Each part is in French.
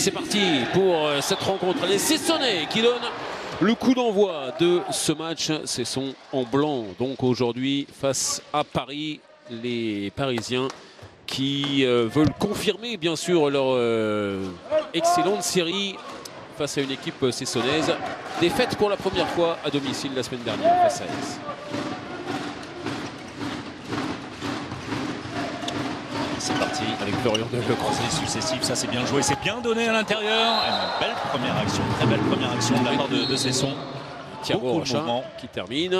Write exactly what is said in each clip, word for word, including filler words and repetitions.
c'est parti pour cette rencontre. Les Cessonnais qui donnent le coup d'envoi de ce match. Cesson en blanc donc aujourd'hui face à Paris. Les Parisiens qui euh, veulent confirmer bien sûr leur euh, excellente série face à une équipe cessonnaise. Défaite pour la première fois à domicile la semaine dernière face à Aix. C'est parti avec Florian de le croisé successif, ça c'est bien joué, c'est bien donné à l'intérieur. Une belle première action, très belle première action de la part de, de Cesson. Thiago Rocha qui termine.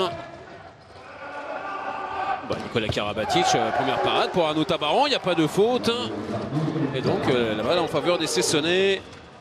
Bon, Nicolas Karabatic, euh, première parade pour Arnaud Tabaran, il n'y a pas de faute. Et donc euh, la balle en faveur des Cessonnais.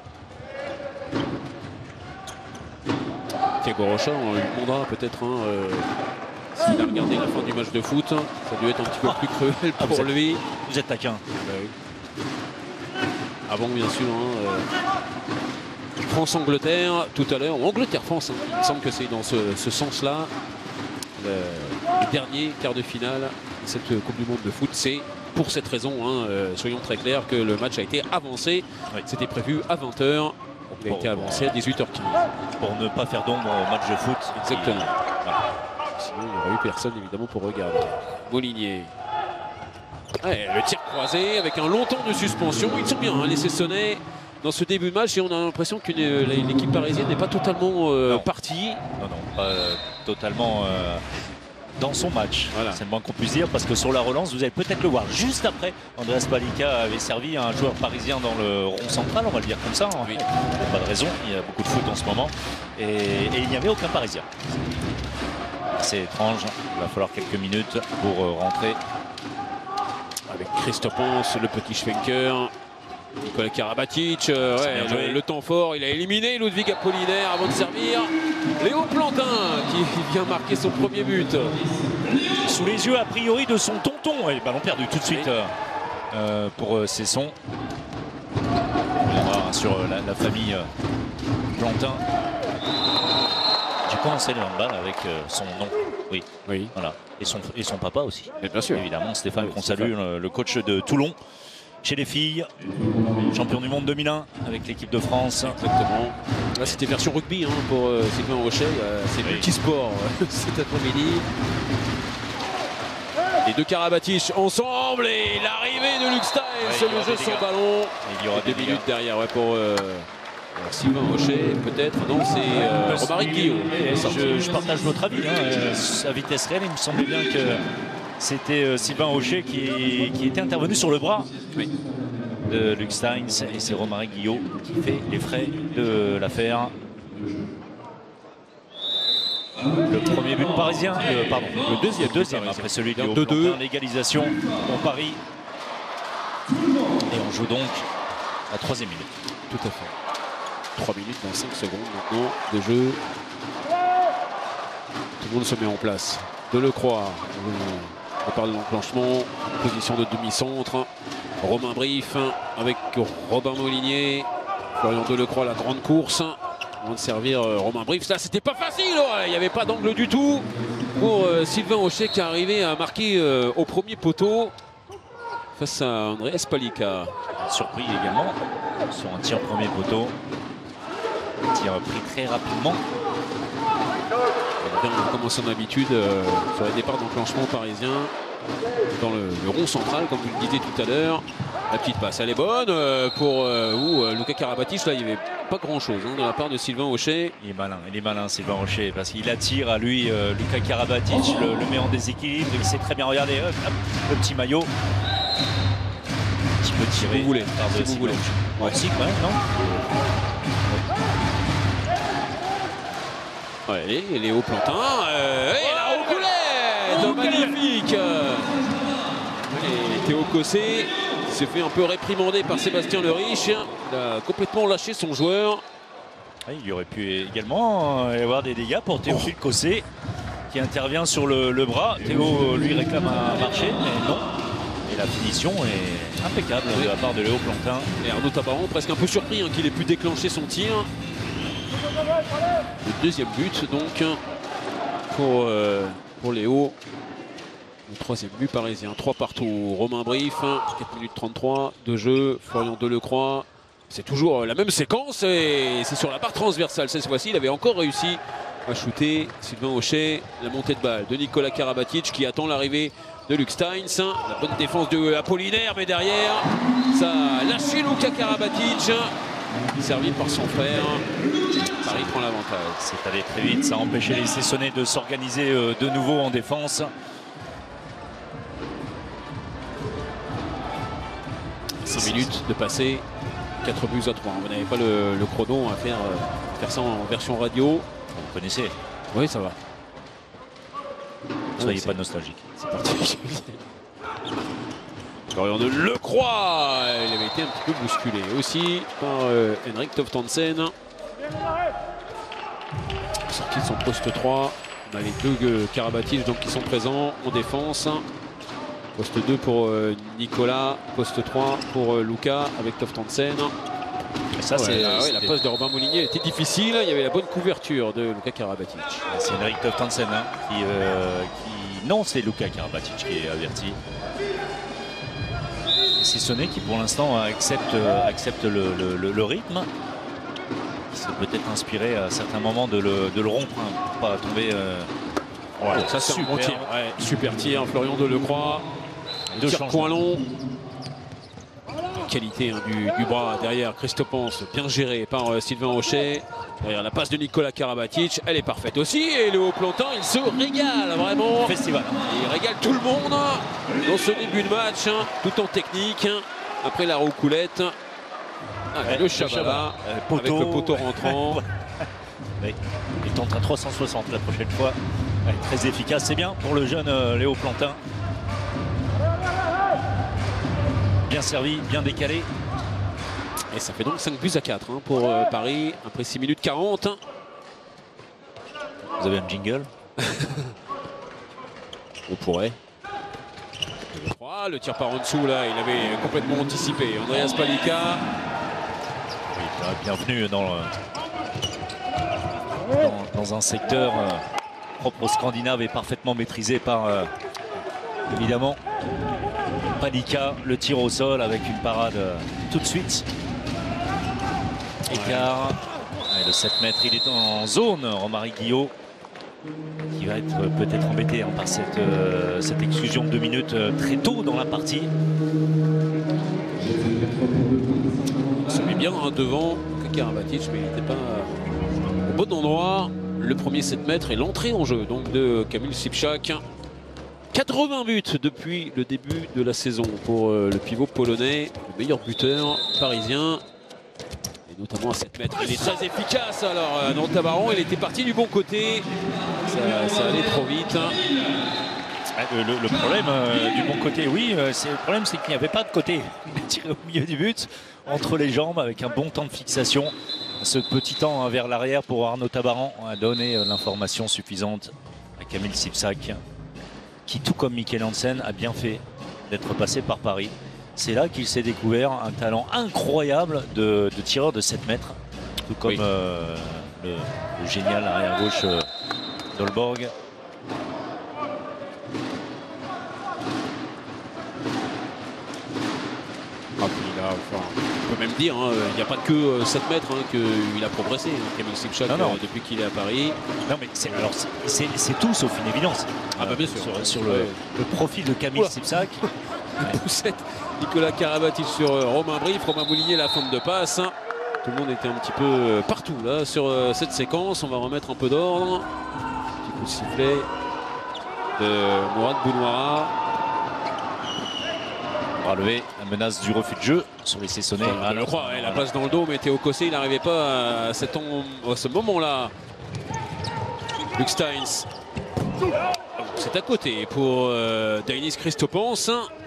Thiago Rocha, on lui demandera peut-être hein, euh, s'il a regardé la fin du match de foot. Ça a dû être un petit peu plus cruel pour ah, vous lui. Êtes, vous êtes taquin. Bah, oui. Avant bien sûr. Hein, euh, France-Angleterre tout à l'heure, ou Angleterre-France, hein. Il me semble que c'est dans ce, ce sens-là. Le, le dernier quart de finale de cette Coupe du Monde de foot, c'est pour cette raison, hein, euh, soyons très clairs, que le match a été avancé. Oui. C'était prévu à vingt heures, il a pour, été avancé à dix-huit heures quinze. Pour ne pas faire d'ombre au match de foot. Exactement. Voilà. Sinon, il n'y aurait eu personne évidemment pour regarder. Molinier. Ouais, le tir croisé avec un long temps de suspension. Ils sont bien, hein, les Cessonnais. Dans ce début de match, et on a l'impression que l'équipe parisienne n'est pas totalement euh, partie. Non, non, pas euh, totalement euh, dans son match. Voilà. C'est le moins qu'on puisse dire, parce que sur la relance, vous allez peut-être le voir juste après. Andreas Palika avait servi un joueur parisien dans le rond central, on va le dire comme ça. Hein. Oui. Il n'y a pas de raison, il y a beaucoup de foot en ce moment. Et, et il n'y avait aucun parisien. C'est étrange, il va falloir quelques minutes pour euh, rentrer. Avec Christophe Ponce, le petit Schwenker. Nicolas Karabatic, euh, ouais, le, le temps fort, il a éliminé Ludwig Apollinaire avant de servir. Léo Plantin qui vient marquer son premier but. Sous les yeux a priori de son tonton. Et ballon perdu tout de suite oui. euh, pour euh, Cesson. On va sur euh, la, la famille euh, Plantin. J'ai commencé le handball avec euh, son nom. Oui, oui. Voilà. Et son, et son papa aussi. Et bien sûr. Évidemment, Stéphane oui, qu'on salue, le, le coach de Toulon. Chez les filles, champion du monde deux mille un avec l'équipe de France. Exactement. Là, c'était version rugby hein, pour euh, Sylvain Rochet. Euh, C'est oui. multisport euh, cet après-midi. Les deux Karabatic ensemble et l'arrivée de Luc Stein sur le jeu sans ballon. Il y aura deux minutes derrière ouais, pour euh, Sylvain Rochet, peut-être. Non, c'est euh, Romaric Guillaume. Je, je partage votre avis. Hein, à vitesse réelle, il me semblait bien que c'était euh, Sylvain Rochet qui, qui était intervenu sur le bras oui. de Luc Stein, et c'est Romaric Guillot qui fait les frais de l'affaire. Le premier but parisien, euh, pardon, le deuxième, deuxième après celui de deux deux. L'égalisation pour Paris. Et on joue donc la troisième minute. Tout à fait. trois minutes dans cinq secondes maintenant de jeu. Tout le monde se met en place. Delecroix. On parle de l'enclenchement, position de demi-centre. Romain Brief avec Robin Molinier. Florian Delecroix, la grande course. Avant de servir euh, Romain Brief. Là, c'était pas facile. Il n'y avait pas d'angle du tout pour euh, Sylvain Rochet qui est arrivé à marquer euh, au premier poteau face à Andreas Palika. Surpris également sur un tir premier poteau. Un tir pris très rapidement. Comme à son habitude euh, sur les départs d'enclenchement parisien dans le, le rond central comme vous le disiez tout à l'heure. La petite passe elle est bonne euh, pour euh, où, euh, Luca Karabatic. Là il n'y avait pas grand chose hein, de la part de Sylvain Rochet. Il est malin, il est malin Sylvain Rochet parce qu'il attire à lui euh, Luca Karabatic, le, le met en déséquilibre, il sait très bien regarder hop, hop, le petit maillot. Un petit peu tiré. Si vous voulez, par si vous voulez. Ouais. Aussi quand même, non? Ouais, et Léo Plantin, euh, et la roucoulette, magnifique. Et Théo Cossé s'est fait un peu réprimander par Sébastien Leriche. Il a complètement lâché son joueur. Oui, il y aurait pu également y avoir des dégâts pour Théophile oh. Cossé qui intervient sur le, le bras. Théo lui réclame un marché, mais non. Et la finition est impeccable oui. de la part de Léo Plantin. Et Arnaud Tabaran presque un peu surpris hein, qu'il ait pu déclencher son tir. Le deuxième but donc pour, euh, pour Léo. Le troisième but parisien. trois partout. Romain Brief, quatre minutes trente-trois de jeu. Florian Delecroix. C'est toujours la même séquence et c'est sur la barre transversale. Cette fois-ci, il avait encore réussi à shooter Sylvain Hochet. La montée de balle de Nikola Karabatic qui attend l'arrivée de Luc Steins. La bonne défense de Apollinaire, mais derrière, ça a lâché Luka Karabatic, servi par son frère. Paris prend l'avantage. C'est allé très vite, ça a empêché les Sessonnais de s'organiser de nouveau en défense. cinq minutes de passer, quatre buts à trois. Vous n'avez pas le, le chrono à faire, euh, faire ça en version radio. Vous connaissez? Oui, ça va. Soyez pas nostalgique. C'est parti. Florian de Lecroix, il avait été un petit peu bousculé aussi par euh, Henrik Toftansen. Sorti de son poste trois. On a les deux euh, Karabatic donc, qui sont présents en défense. Poste deux pour euh, Nicolas, poste trois pour euh, Luka avec Toftansen. Ça, ouais, c'est ouais, la passe de Robin Molinier était difficile. Il y avait la bonne couverture de Luka Karabatic. C'est Henrik Toftansen hein, qui, euh, qui. Non, c'est Luka Karabatic qui est averti. C'est Sonné qui, pour l'instant, accepte, euh, accepte le, le, le rythme. Il s'est peut-être inspiré à certains moments de le, de le rompre hein, pour pas tomber. Euh... Ouais, ça, c'est un bon tir. Ouais, super tir, Florian de Lecroix. Deux tir point long. Qualité hein, du, du bras derrière Christopance, bien géré par euh, Sylvain Hochet. Derrière la passe de Nikola Karabatic, elle est parfaite aussi. Et le Haut-Plantin, il se régale vraiment. Festival. Il régale tout le monde dans ce début de match, hein, tout en technique. Hein, après la roucoulette. Ah, ouais, le Chabala, euh, avec le poteau rentrant. Oui. Il tente un trois cent soixante la prochaine fois. Ouais, très efficace, c'est bien pour le jeune euh, Léo Plantin. Bien servi, bien décalé. Et ça fait donc cinq buts à quatre hein, pour euh, Paris après six minutes quarante. Vous avez un jingle? On pourrait. Le tir par en dessous là, il avait complètement anticipé. Andreas Palika. Oui, bienvenue dans, le, dans, dans un secteur euh, propre aux Scandinaves et parfaitement maîtrisé par euh, évidemment Palika. Le tir au sol avec une parade euh, tout de suite. Écart. Ouais, le sept mètres, il est en zone. Romaric Guillot qui va être peut-être embêté hein, par cette, euh, cette exclusion de deux minutes euh, très tôt dans la partie. Il se met bien hein, devant Karabatic, mais il n'était pas au bon endroit. Le premier sept mètres et l'entrée en jeu donc de Kamil Sipchak. quatre-vingts buts depuis le début de la saison pour euh, le pivot polonais, le meilleur buteur parisien. Et notamment à sept mètres, il est très efficace. Alors euh, dans Tabaron, il était parti du bon côté. Ça, ça allait trop vite. Le, le, le problème euh, du bon côté, oui, euh, c'est le problème, c'est qu'il n'y avait pas de côté. Il a tiré au milieu du but, entre les jambes, avec un bon temps de fixation. Ce petit temps hein, vers l'arrière pour Arnaud Tabaron a donné euh, l'information suffisante à Kamil Sipchak, qui, tout comme Mikkel Hansen, a bien fait d'être passé par Paris. C'est là qu'il s'est découvert un talent incroyable de, de tireur de sept mètres, tout comme oui. euh, le, le génial arrière gauche euh, Dolborg. Ah, il a, enfin, on peut même dire, hein, il n'y a pas que sept mètres hein, qu'il a progressé, hein, Kamil Sipchak, euh, depuis qu'il est à Paris. Non mais c'est tout sauf une évidence. Ah bah bien sûr. Sur, sur le, le profil de Kamil Sipchak. Ouais. Poussette, Nicolas Karabatic sur euh, Romain Brief, Romain Molinier la fin de passe. Tout le monde était un petit peu euh, partout là sur euh, cette séquence. On va remettre un peu d'ordre. Petit coup de sifflet de Mourad Bounoira. Relevé la menace du refus de jeu sur les Sessonnais. Ah, le crois, ouais, la passe dans le dos, mais Théo Cossé, il n'arrivait pas à, cet à ce moment-là. Luc Steins. C'est à côté pour euh, Dainis Christopance.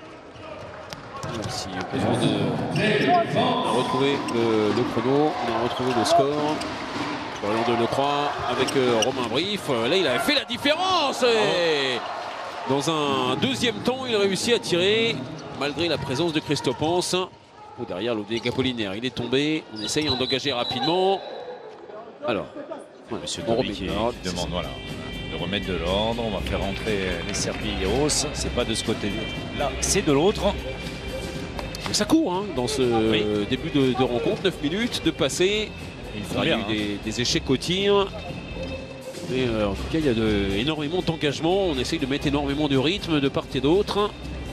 Si besoin de... On a retrouvé le, le chrono, on a retrouvé le score. Florian de Lecroix avec euh, Romain Brief. Là, il avait fait la différence. Et dans un deuxième temps, il a réussi à tirer malgré la présence de Christopance. Oh, derrière Ludovic Apollinaire, il est tombé. On essaye d'engager rapidement. Alors, ouais, Monsieur Dobby qui, qui demande voilà, de remettre de l'ordre. On va faire rentrer les Serpilleros. C'est pas de ce côté-là, c'est de l'autre. ça court hein, dans ce oui. début de, de rencontre, neuf minutes de passer. Il y a eu hein. des, des échecs au tir. Mais euh, en tout cas, il y a de, énormément d'engagement. On essaye de mettre énormément de rythme de part et d'autre.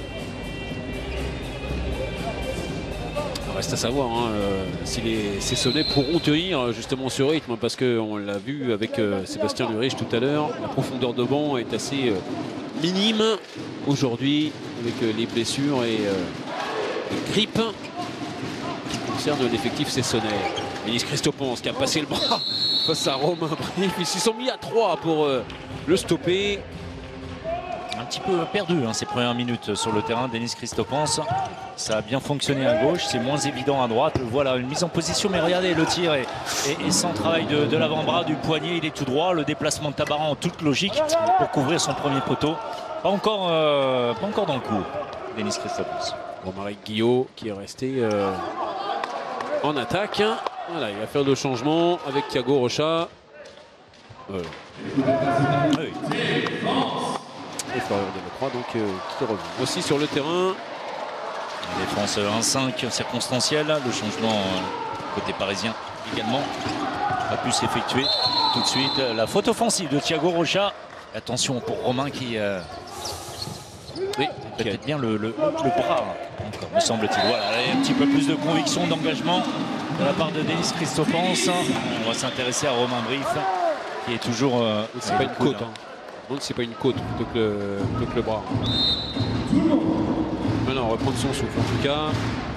Reste à savoir hein, euh, si les Sessonnais pourront tenir justement ce rythme, parce qu'on l'a vu avec euh, Sébastien Lurich tout à l'heure. La profondeur de banc est assez euh, minime aujourd'hui avec euh, les blessures et euh, les grippes qui concernent l'effectif Sessonnais. Denis Christopons qui a passé le bras face à Romain Brief. Ils s'y sont mis à trois pour euh, le stopper. Un petit peu perdu hein, ces premières minutes sur le terrain. Denis Christopons, ça a bien fonctionné à gauche, c'est moins évident à droite. Voilà, une mise en position, mais regardez, le tir est, est, est sans travail de, de l'avant-bras, du poignet, il est tout droit. Le déplacement de Tabaran en toute logique pour couvrir son premier poteau. Pas encore, euh, pas encore dans le coup, Denis Christopons. Romaric Guillot qui est resté euh, en attaque. Voilà, il va faire le changement avec Thiago Rocha. Euh. Oui. Et Florian Delacroix donc euh, qui revient aussi sur le terrain. La défense un cinq circonstancielle. Le changement euh, côté parisien également a pu s'effectuer tout de suite. La faute offensive de Thiago Rocha. Attention pour Romain qui euh, oui, peut-être bien le, le, le bras encore, me semble-t-il. Voilà, un petit peu plus de conviction, d'engagement de la part de Denis Christopons. On va s'intéresser à Romain Brief qui est toujours. Euh, c'est pas une côte. Hein. Hein. C'est pas une côte plutôt que le, plutôt que le bras. Maintenant, reprendre son souffle en tout cas.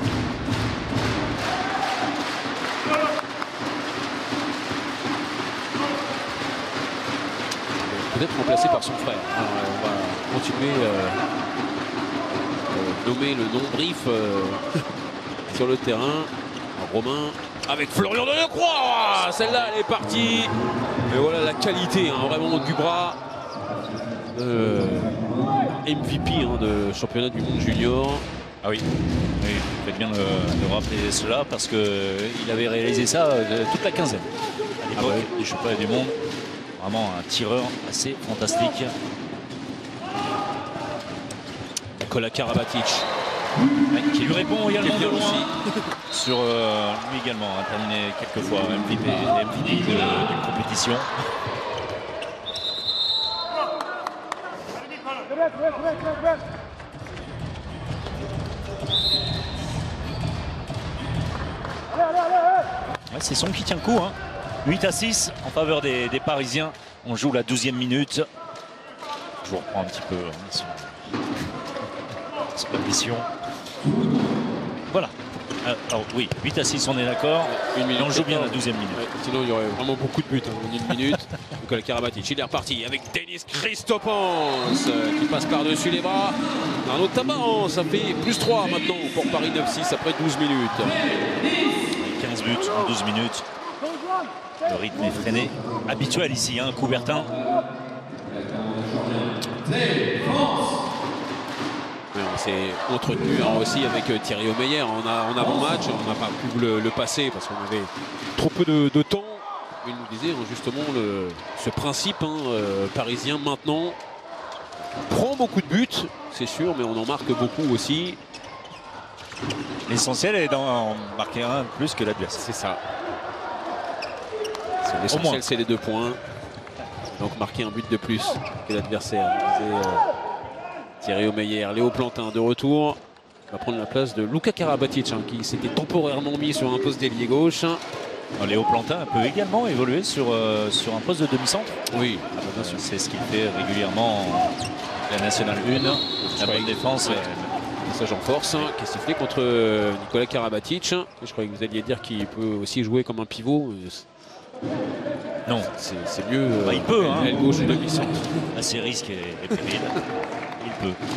Peut-être remplacé par son frère. Alors, on va continuer euh, euh, nommer le nom Brief euh, sur le terrain. Alors, Romain avec Florian Delacroix. Celle-là, elle est partie. Et voilà la qualité, hein, vraiment du bras. Euh, M V P hein, de championnat du monde junior. Ah oui, oui, vous faites bien de, de rappeler cela parce qu'il avait réalisé ça euh, toute la quinzaine à l'époque ah ouais. du championnat du monde. Vraiment un tireur assez fantastique. Nikola Karabatic ouais, qui lui répond également de loin sur euh, lui également a terminé quelques fois M V P, M V P d'une compétition. Ouais, c'est son qui tient le coup. Hein. huit à six en faveur des, des Parisiens. On joue la douzième minute. Je vous reprends un petit peu hein, son, son mission. Voilà. Alors oui, huit à six, on est d'accord. On joue bien la douzième minute. Ouais, sinon, il y aurait vraiment beaucoup de buts hein, en une minute. Nikola Karabatic, il est reparti avec Denis Christopons qui passe par-dessus les bras. Arnaud Tabaran, ça fait plus trois maintenant pour Paris neuf six après douze minutes. quinze buts en douze minutes. Le rythme est freiné. Habituel ici, hein, Coubertin. On s'est entretenu hein, aussi avec euh, Thierry Omeyer en, en avant-match. On n'a pas pu le, le passer parce qu'on avait trop peu de, de temps. Il nous disait hein, justement le, ce principe hein, euh, parisien maintenant prend beaucoup de buts, c'est sûr, mais on en marque beaucoup aussi. L'essentiel est d'en marquer un de plus que l'adversaire. C'est ça. L'essentiel, c'est les deux points. Donc marquer un but de plus que l'adversaire. Euh, Thierry Omeyer, Léo Plantin de retour. Va prendre la place de Luka Karabatic hein, qui s'était temporairement mis sur un poste d'ailier gauche. Alors, Léo Plantin peut également évoluer sur, euh, sur un poste de demi-centre. Oui, ah, bien sûr. C'est ce qu'il fait régulièrement en la Nationale un. La bonne défense. Ouais. Passage en force hein, qui est sifflé contre euh, Nikola Karabatic. Je croyais que vous alliez dire qu'il peut aussi jouer comme un pivot. Non, c'est mieux. Bah, il peut. Hein. L'aile gauche ou demi-centre. Assez risque et, et péril. Il peut.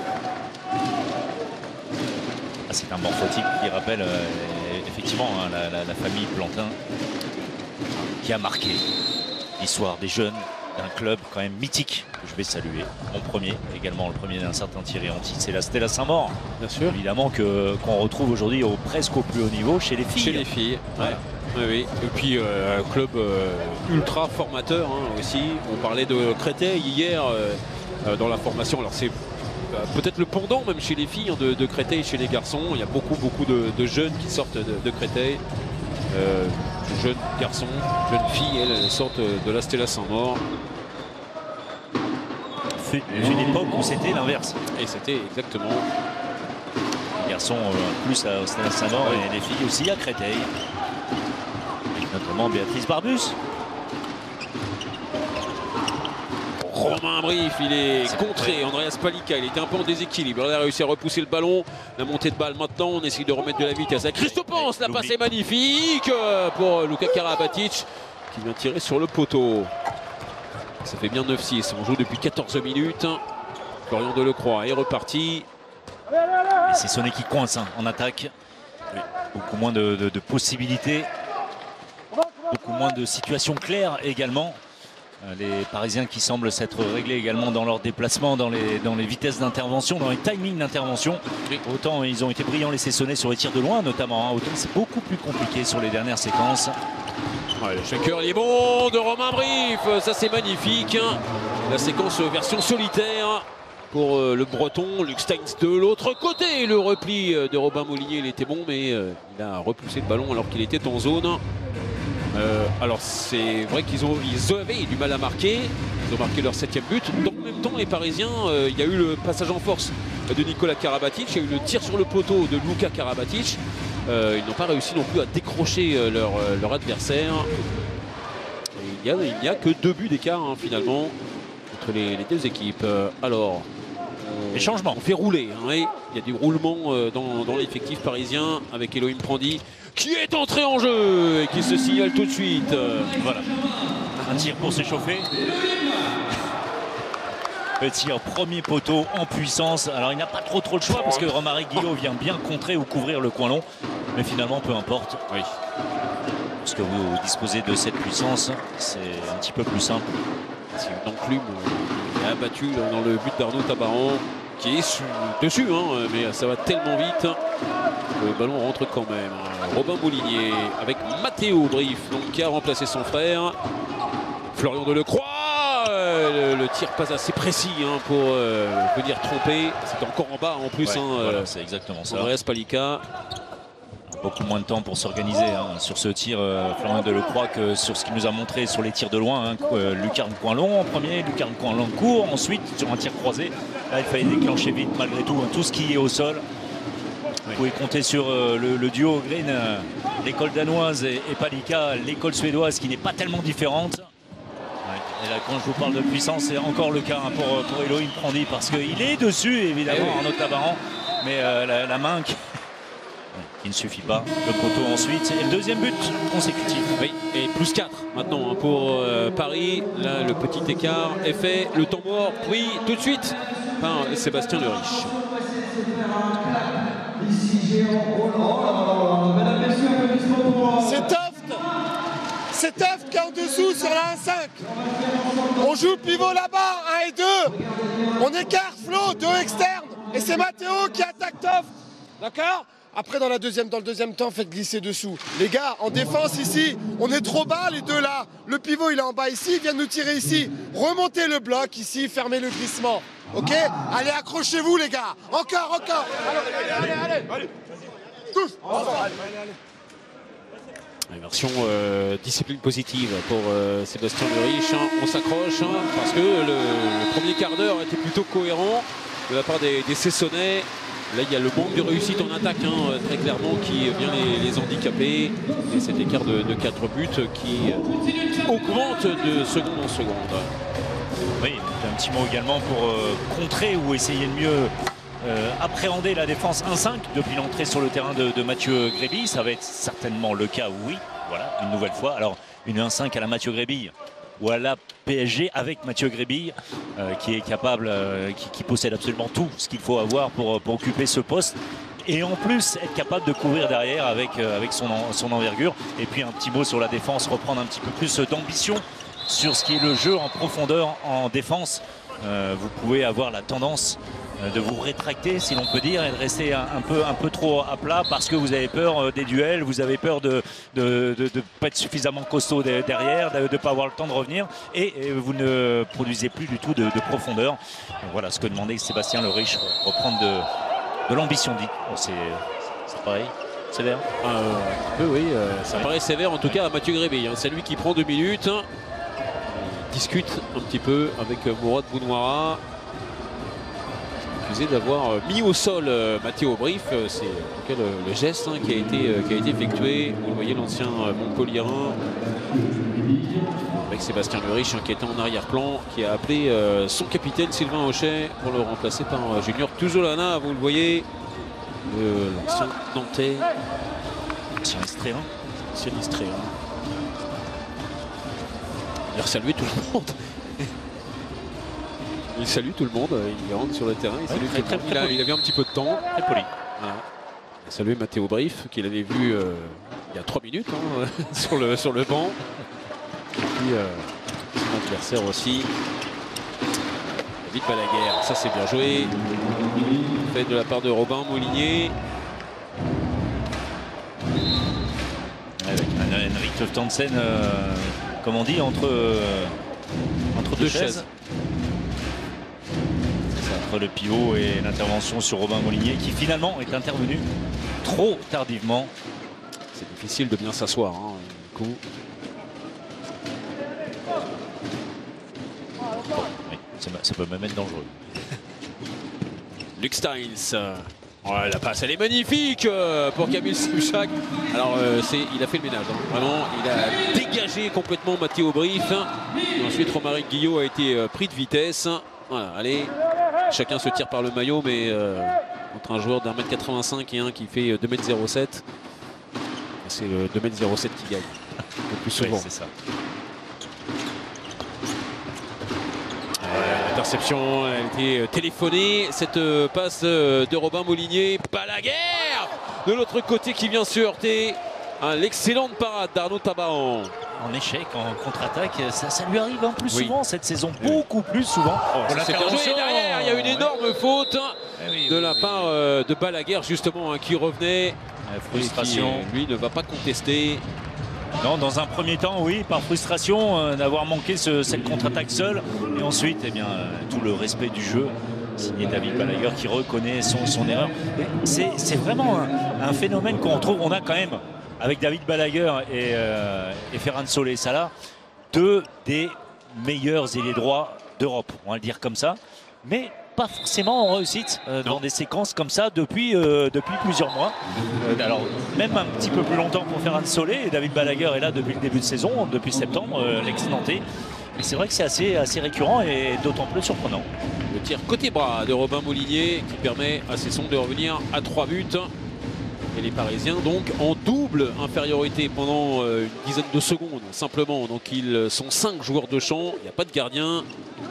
Ah, c'est un morphotype qui rappelle euh, effectivement hein, la, la, la famille Plantin qui a marqué l'histoire des jeunes d'un club quand même mythique que je vais saluer. Mon premier, également le premier d'un certain Thierry Anti, c'est la Stella Saint-Maur. Bien sûr. Évidemment que qu'on retrouve aujourd'hui au presque au plus haut niveau chez les filles. Chez les filles. Ouais. Ouais. Oui, oui. Et puis euh, un club euh, ultra formateur hein, aussi. On parlait de Créteil hier euh, euh, dans la formation. Alors c'est peut-être le pendant même chez les filles hein, de, de Créteil, chez les garçons. Il y a beaucoup beaucoup de, de jeunes qui sortent de, de Créteil. Euh, jeunes garçons, jeunes filles, elles, elles sortent de la Stella Saint-Maur. C'est une époque où c'était l'inverse. Et c'était exactement. Les garçons euh, plus à Stella Saint-Maur et les filles aussi à Créteil. Notamment Béatrice Barbus. Romain Brief, il est, est contré. Andreas Palika, il était un peu en déséquilibre. Il a réussi à repousser le ballon. La montée de balle maintenant, on essaye de remettre de la vitesse. Avec Christopance, la passe est magnifique pour Luka Karabatic qui vient tirer sur le poteau. Ça fait bien neuf six. On joue depuis quatorze minutes. Florian Delecroix est reparti. Et c'est Sonnet qui coince hein, en attaque. Oui. Beaucoup moins de, de, de possibilités. Beaucoup moins de situations claires également. Les Parisiens qui semblent s'être réglés également dans leur déplacement, dans les, dans les vitesses d'intervention, dans les timings d'intervention. Autant ils ont été brillants les Sessonnais sur les tirs de loin notamment, hein. Autant c'est beaucoup plus compliqué sur les dernières séquences. Ouais, le shaker il est bon de Romain Brief, ça c'est magnifique. Hein. La séquence version solitaire pour euh, le Breton, Luc Steins de l'autre côté. Le repli de Robin Molinier il était bon mais euh, il a repoussé le ballon alors qu'il était en zone. Euh, alors c'est vrai qu'ils ont ils avaient du mal à marquer, ils ont marqué leur septième but. Dans le même temps les Parisiens, euh, il y a eu le passage en force de Nicolas Karabatic, il y a eu le tir sur le poteau de Luka Karabatic. Euh, ils n'ont pas réussi non plus à décrocher euh, leur, euh, leur adversaire. Et il n'y a, a que deux buts d'écart hein, finalement entre les, les deux équipes. Euh, alors les changements. On fait rouler. Hein, et il y a du roulement euh, dans, dans l'effectif parisien avec Elohim Prandi qui est entré en jeu et qui se signale tout de suite. Euh, voilà. Un tir pour s'échauffer. Le tir premier poteau en puissance. Alors il n'a pas trop trop le choix parce que Romaric Guillot vient bien contrer ou couvrir le coin long. Mais finalement peu importe. Oui. Parce que vous, vous disposez de cette puissance, c'est un petit peu plus simple. C'est une enclume qui est abattue dans le but d'Arnaud Tabaran qui est su, dessus, hein, mais ça va tellement vite. Le ballon rentre quand même. Robin Molinier avec Matteo Brief, donc, qui a remplacé son frère. Florian Delecroix. Le, le tir pas assez précis hein, pour euh, venir tromper. C'est encore en bas en plus. Ouais, hein, voilà, euh, c'est exactement ça. Andreas Palika. Beaucoup moins de temps pour s'organiser hein, sur ce tir euh, Florian Delecroix que sur ce qu'il nous a montré sur les tirs de loin. Hein, euh, Lucarne coin long en premier, Lucarne coin long court. Ensuite sur un tir croisé. Là il fallait déclencher vite malgré tout hein, tout ce qui est au sol. Vous pouvez compter sur euh, le, le duo Green, euh, l'école danoise et, et Palika, l'école suédoise qui n'est pas tellement différente. Ouais. Et là quand je vous parle de puissance c'est encore le cas hein, pour, pour Elohim Prandi parce qu'il est dessus évidemment oui. Arnaud Tabaran. Mais euh, la, la main qui... qui ne suffit pas. Le poteau ensuite et le deuxième but consécutif. Oui, et plus quatre maintenant hein, pour euh, Paris. Là le petit écart est fait. Le temps mort pris tout de suite par Sébastien Leriche. C'est Toft C'est Toft qui est en dessous sur la un cinq. On joue pivot là-bas, un et deux. On écarte Flo, deux externes. Et c'est Matteo qui attaque Toft. D'accord ? Après dans, la deuxième, dans le deuxième temps, faites glisser dessous. Les gars, en défense ici, on est trop bas les deux là. Le pivot il est en bas ici, il vient nous tirer ici. Remontez le bloc ici, fermez le glissement. Ok ? Allez, accrochez-vous les gars. Encore, encore. Allez, allez, allez, allez. allez. Tous. Version euh, discipline positive pour euh, Sébastien Leriche. Hein. On s'accroche hein, parce que le, le premier quart d'heure était plutôt cohérent de la part des, des Sessonnais. Là, il y a le manque de réussite en attaque, hein, très clairement, qui vient les, les handicaper. Et cet écart de, de quatre buts qui augmente de seconde en seconde. Oui, un petit mot également pour euh, contrer ou essayer de mieux euh, appréhender la défense un cinq depuis l'entrée sur le terrain de, de Mathieu Grébille. Ça va être certainement le cas, oui. Voilà, une nouvelle fois. Alors, une un cinq à la Mathieu Grébille. Ou à la P S G avec Mathieu Grébille euh, qui est capable, euh, qui, qui possède absolument tout ce qu'il faut avoir pour, pour occuper ce poste et en plus être capable de courir derrière avec, euh, avec son, son envergure. Et puis un petit mot sur la défense, reprendre un petit peu plus d'ambition sur ce qui est le jeu en profondeur en défense. Euh, vous pouvez avoir la tendance de vous rétracter, si l'on peut dire, et de rester un, un, peu, un peu trop à plat parce que vous avez peur des duels, vous avez peur de ne de, de, de pas être suffisamment costaud derrière, de ne pas avoir le temps de revenir, et, et vous ne produisez plus du tout de, de profondeur. Donc voilà ce que demandait Sébastien Le Riche, reprendre de, de l'ambition dit. C'est pareil. Sévère euh, peu, oui, euh, ça ouais. paraît sévère en tout ouais. cas à Mathieu Grébé. Hein. C'est lui qui prend deux minutes. Il discute un petit peu avec Mourad Bounouara. Accusé d'avoir mis au sol euh, Mathieu Aubrief. C'est en tout cas le, le geste hein, qui, a été, euh, qui a été effectué. Vous voyez l'ancien euh, Montpellierin. Avec Sébastien Le Riche hein, qui était en arrière-plan, qui a appelé euh, son capitaine Sylvain Auchet pour le remplacer par euh, Junior Tuzolana. Vous le voyez. L'ancien Nantais. Ancien Istréen. Ancien Istréen. Il a salué tout le monde. Il salue tout le monde. Il rentre sur le terrain. Il, salue ouais, très, très, très il, a, il avait un petit peu de temps. Très poli. Voilà. Il a salué Mathieu Aubrief, qu'il avait vu euh, il y a trois minutes hein, sur, le, sur le banc. Et puis euh, son adversaire aussi. David Balaguer, ça c'est bien joué. Fait de la part de Robin Molinier. Avec un Henrik Toftansen, euh, comme on dit, entre, euh, entre deux, deux chaises. chaises. Ça, entre le pivot et l'intervention sur Robin Molinier, qui finalement est intervenu trop tardivement. C'est difficile de bien s'asseoir. Hein, du coup. Oui, ça, ça peut même être dangereux. Luc Steins. Oh, la passe, elle est magnifique euh, pour Kamil Simchak. Alors, euh, il a fait le ménage. Hein. Vraiment, il a dégagé complètement Mathieu Aubrief. Et ensuite, Romaric Guillot a été euh, pris de vitesse. Voilà, allez. Chacun se tire par le maillot, mais euh, entre un joueur d'un mètre quatre-vingt-cinq et un qui fait deux mètres zéro sept, c'est le deux mètres zéro sept qui gagne. Le plus souvent. Oui, c'est ça. Interception, elle a été téléphonée, cette passe de Robin Molinier. Balaguer de l'autre côté qui vient se heurter à l'excellente parade d'Arnaud Tabahan. En échec, en contre-attaque, ça, ça lui arrive un plus oui. souvent cette saison, beaucoup plus souvent. Oh, c'est bien joué derrière, il y a une énorme ouais. faute oui, de oui, la oui, part oui. de Balaguer justement hein, qui revenait. La frustration. Qui, lui ne va pas contester. Non, dans un premier temps, oui, par frustration euh, d'avoir manqué ce, cette contre-attaque seule. Et ensuite, eh bien, euh, tout le respect du jeu. Signé David Balaguer qui reconnaît son, son erreur. C'est vraiment un, un phénomène qu'on retrouve. On a quand même, avec David Balaguer et, euh, et Ferran Solé Salah, deux des meilleurs ailiers droits d'Europe. On va le dire comme ça. Mais pas forcément en réussite euh, dans des séquences comme ça depuis, euh, depuis plusieurs mois. Euh, alors même un petit peu plus longtemps pour Ferran Solé, et David Balaguer est là depuis le début de saison, depuis septembre, euh, l'ex-Nantais. Mais c'est vrai que c'est assez, assez récurrent et d'autant plus surprenant. Le tir côté bras de Robin Molinier qui permet à Cesson de revenir à trois buts. Et les Parisiens donc en double infériorité pendant euh, une dizaine de secondes simplement. Donc ils sont cinq joueurs de champ, il n'y a pas de gardien.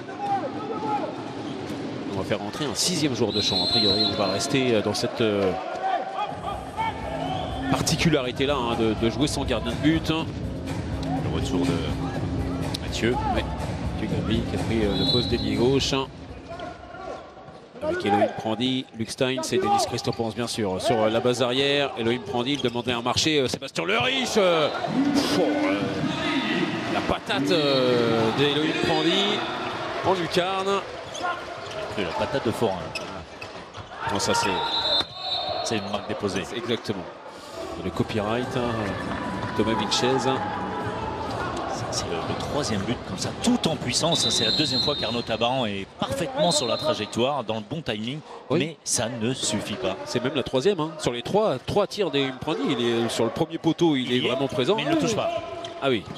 On va faire rentrer un sixième joueur de champ. A priori, on va rester dans cette euh, particularité-là hein, de, de jouer sans gardien de but. Le retour de Mathieu. Ouais. Mathieu Gabri qui a pris euh, le poste d'ailier gauche. Avec Elohim Prandi, Luc Steins et Denis Christophe bien sûr. Sur euh, la base arrière, Elohim Prandi, il demandait un marché. Euh, Sébastien Le Riche. Euh, oh, euh, la patate euh, d'Elohim Prandi en lucarne. La patate de forain. Non, ça c'est. C'est une marque déposée. Exactement. Et le copyright, hein, Thomas Vilches. C'est le, le troisième but comme ça, tout en puissance. C'est la deuxième fois qu'Arnaud Tabahan est parfaitement sur la trajectoire, dans le bon timing, oui. Mais ça ne suffit pas. C'est même la troisième. Hein. Sur les trois, trois tirs d'Elohim Prandi, il est sur le premier poteau, il, il est vraiment est, présent. Mais il ne le touche pas. Ah oui.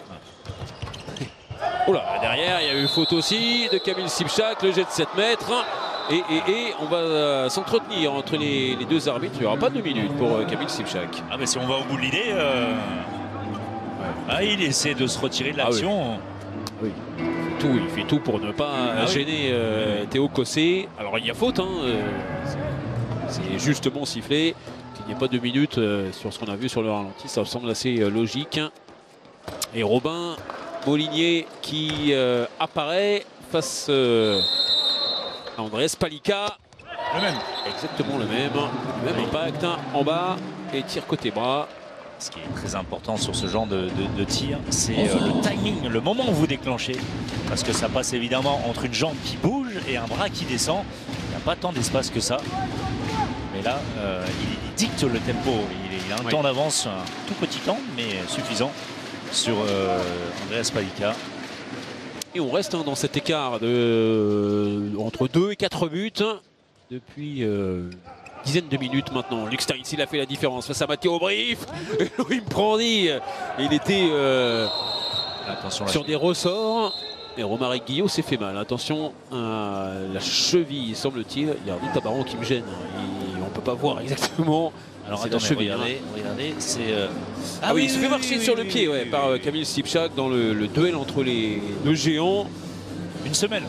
Oh là, derrière, il y a eu faute aussi de Kamil Simchak, le jet de sept mètres. Et, et, et on va euh, s'entretenir entre les, les deux arbitres. Il n'y aura pas deux minutes pour euh, Kamil Simchak. Ah, mais si on va au bout de l'idée, euh... ouais. ah, il essaie de se retirer de l'action. Ah, oui. oui. Il fait tout, il fait tout pour ne pas ah, gêner euh, Théo Cossé. Alors il y a faute, hein, euh, c'est justement sifflé. Qu'il n'y ait pas deux minutes euh, sur ce qu'on a vu sur le ralenti, ça me semble assez euh, logique. Et Robin Molinier qui euh, apparaît face euh, à Andreas Palika. Le même. Exactement le même. Le même impact en bas et tir côté bras. Ce qui est très important sur ce genre de, de, de tir, c'est euh, le timing, le moment où vous déclenchez. Parce que ça passe évidemment entre une jambe qui bouge et un bras qui descend. Il n'y a pas tant d'espace que ça. Mais là, euh, il, il dicte le tempo. Il, il a un oui. temps d'avance, un tout petit temps, mais suffisant sur euh, Andreas Palika. Et on reste hein, dans cet écart de, euh, entre deux et quatre buts depuis... Euh... dizaine de minutes maintenant. Luc Steins, il a fait la différence face à Matteo Brief. Il me prend dit. Il était euh, Attention, sur des ressorts. Et Romaric Guillot s'est fait mal. Attention à la cheville, semble-t-il. Il y a un Tabaron qui me gêne. Il, on ne peut pas voir exactement. Alors attendez, regardez, regardez, c'est... Euh... Ah, ah oui, oui, il se fait marcher oui, sur oui, le pied oui, ouais, oui, par oui. Kamil Sipchak dans le, le duel entre les deux géants. Une semelle.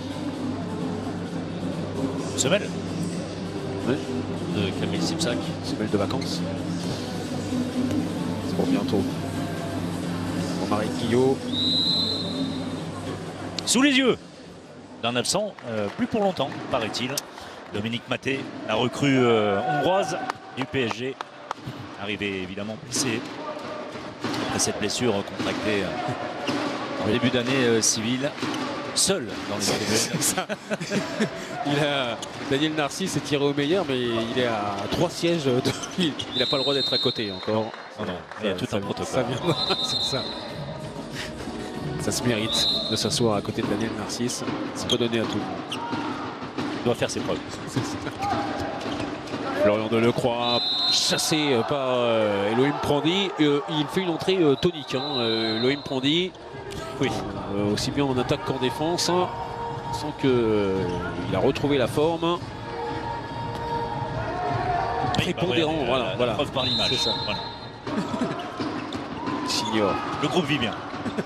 Une semelle ouais. De Kamil Sipchak. Semelle de vacances. C'est pour bientôt. Romaric Guillot. Sous les yeux d'un absent, euh, plus pour longtemps, paraît-il. Dominique Maté, la recrue euh, hongroise du P S G, arrivé évidemment blessé après cette blessure contractée euh, en début d'année euh, civile, seul dans les tribunes. Il a Daniel Narcisse est tiré au meilleur, mais il est à trois sièges. De... Il n'a pas le droit d'être à côté encore. Non, non, il y a tout ça, un protocole. Ça, c'est ça. Ça se mérite de s'asseoir à côté de Daniel Narcisse. C'est pas donné à tout le monde. Il doit faire ses preuves. Florian Delecroix, chassé par euh, Elohim Prandi. Euh, il fait une entrée euh, tonique. Hein. Euh, Elohim Prandi, oui. euh, aussi bien en attaque qu'en défense. Hein. On sent qu'il euh, a retrouvé la forme. Très pondérant, bah, voilà. La, voilà. la preuve par l'image. C'est ça. Voilà. Signor. Le groupe vit bien.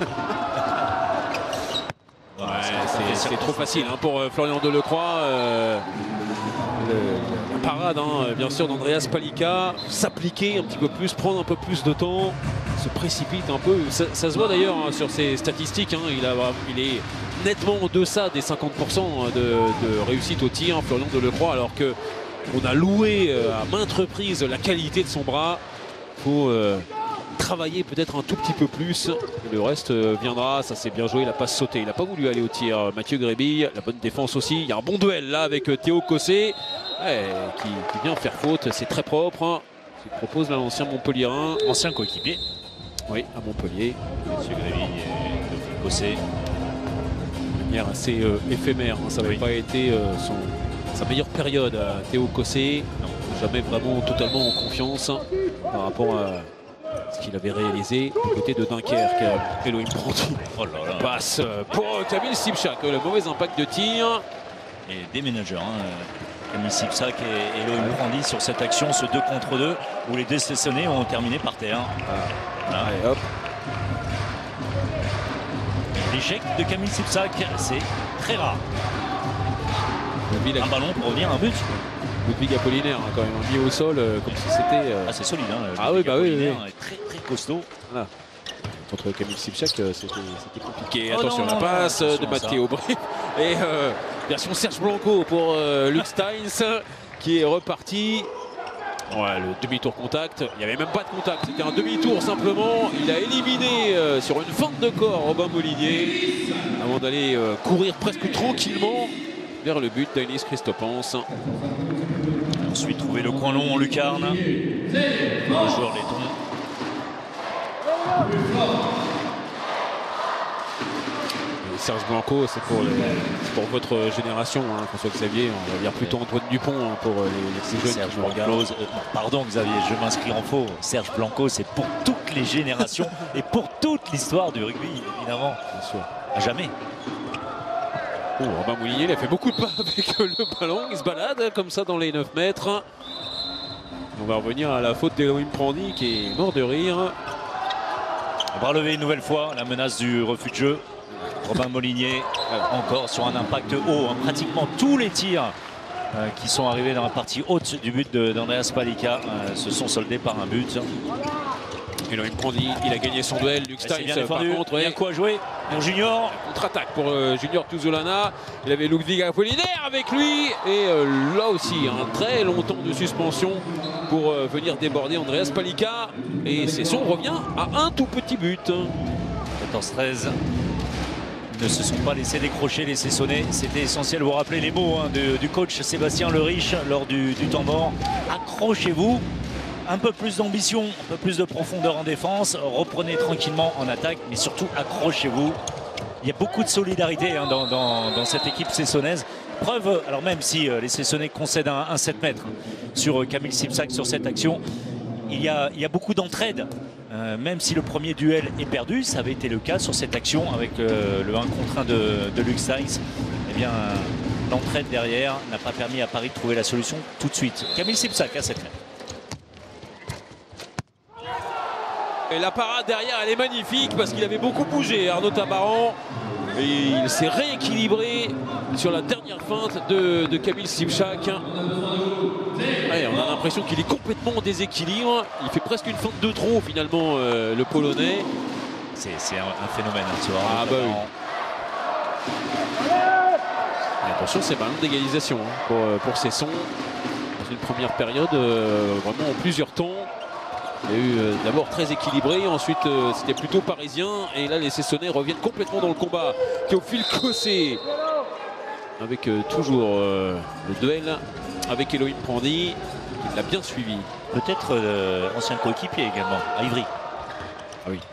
Ouais, c'est trop facile hein, pour euh, Florian Delecroix. Euh, le, la parade, hein, bien sûr, d'Andreas Palika. S'appliquer un petit peu plus, prendre un peu plus de temps, se précipite un peu. Ça, ça se voit d'ailleurs hein, sur ses statistiques. Hein, il, a, il est nettement en deçà des cinquante pour cent de, de réussite au tir, Florian Delecroix, alors que on a loué euh, à maintes reprises la qualité de son bras. Il faut euh, travailler peut-être un tout petit peu plus. Et le reste euh, viendra. Ça c'est bien joué, la passe sautée. Il n'a pas voulu aller au tir. Mathieu Grébille, la bonne défense aussi. Il y a un bon duel là avec euh, Théo Cossé ouais, qui, qui vient faire faute. C'est très propre. Il propose là l'ancien Montpellierin. Ancien coéquipier. Oui, à Montpellier. Mathieu Grébille et Théophile Cossé. De manière assez euh, éphémère. Hein. Ça n'avait oui. pas été euh, son, sa meilleure période à Théo Cossé. Non, jamais vraiment totalement en confiance hein, par rapport à ce qu'il avait réalisé du côté de Dunkerque. Elohim Prandi oh là là. passe pour Kamil Sipchak. Le mauvais impact de tir. Et des managers, hein. Kamil Sipchak et Elohim Prandi sur cette action, ce deux contre deux, où les deux sélectionnés ont terminé par terre. Voilà. Allez, hop. L'échec de Kamil Sipchak, c'est très rare. La... Un ballon pour revenir, un but. Ludwig Apollinaire, hein, quand même, mis au sol euh, comme si c'était. Euh... Ah, c'est solide, hein. Ah oui, bah oui, oui. Est très très costaud. Voilà. Contre Kamil Sipchak, euh, c'était compliqué. Oh attention non, à la passe non, non, de Matteo Brief. Et euh, version Serge Blanco pour euh, Luc Steins qui est reparti. Ouais, le demi-tour contact. Il n'y avait même pas de contact, c'était un demi-tour simplement. Il a éliminé euh, sur une fente de corps Robin Molinier avant d'aller euh, courir presque tranquillement vers le but d'Aïnis Christopance. Ensuite, trouver le coin long en lucarne. Le joueur laiton. Et Serge Blanco, c'est pour, pour votre génération, hein, François Xavier. On va dire plutôt Antoine Dupont hein, pour les, les jeunes Serge qui Blanco. Euh, pardon Xavier, je m'inscris en faux. Serge Blanco, c'est pour toutes les générations et pour toute l'histoire du rugby, évidemment. Bien sûr. À jamais. Oh, Robin Molinier, il a fait beaucoup de pas avec le ballon. Il se balade comme ça dans les neuf mètres. On va revenir à la faute d'Elohim Prandi qui est mort de rire. On va relever une nouvelle fois la menace du refus de jeu. Robin Molinier, encore sur un impact haut. Hein. Pratiquement tous les tirs euh, qui sont arrivés dans la partie haute du but d'Andreas Palika euh, se sont soldés par un but. Elohim Prandi, il a gagné son duel. Luke Steins, par contre, il y a quoi jouer pour Junior. Contre-attaque pour euh, Junior Tuzolana. Il avait Ludwig Apollinaire avec lui. Et euh, là aussi, un très long temps de suspension pour euh, venir déborder Andreas Palika. Et Cesson revient à un tout petit but. quatorze treize. Ils ne se sont pas laissés décrocher les Cessonnais. C'était essentiel. Vous rappelez les mots hein, de, du coach Sébastien Lerich lors du, du temps mort. Accrochez-vous. Un peu plus d'ambition, un peu plus de profondeur en défense. Reprenez tranquillement en attaque, mais surtout accrochez-vous. Il y a beaucoup de solidarité hein, dans, dans, dans cette équipe cessonnaise. Preuve, alors même si euh, les Cessonnais concèdent un, un sept mètres sur euh, Kamil Sipsak sur cette action, il y a, il y a beaucoup d'entraide. Euh, même si le premier duel est perdu, ça avait été le cas sur cette action avec euh, le un contre un de, de Luke Steins. Eh bien, euh, l'entraide derrière n'a pas permis à Paris de trouver la solution tout de suite. Kamil Sipsak à sept mètres. Et la parade derrière, elle est magnifique parce qu'il avait beaucoup bougé, Arnaud Tabaran. Et il s'est rééquilibré sur la dernière feinte de, de Kamil Sipsak. Allez, on a l'impression qu'il est complètement en déséquilibre. Il fait presque une feinte de trop finalement, euh, le Polonais. C'est un, un phénomène, hein, tu vois. Ah bah oui. Et attention, c'est ballon d'égalisation hein, pour, pour Cesson. Dans une première période, euh, vraiment en plusieurs temps. Il y a eu euh, d'abord très équilibré, ensuite euh, c'était plutôt parisien. Et là les Cessonnais reviennent complètement dans le combat. Théophile Cossé avec euh, toujours euh, le duel avec Elohim Prandi qui l'a bien suivi. Peut-être euh, ancien coéquipier également, à Ivry. Ah oui.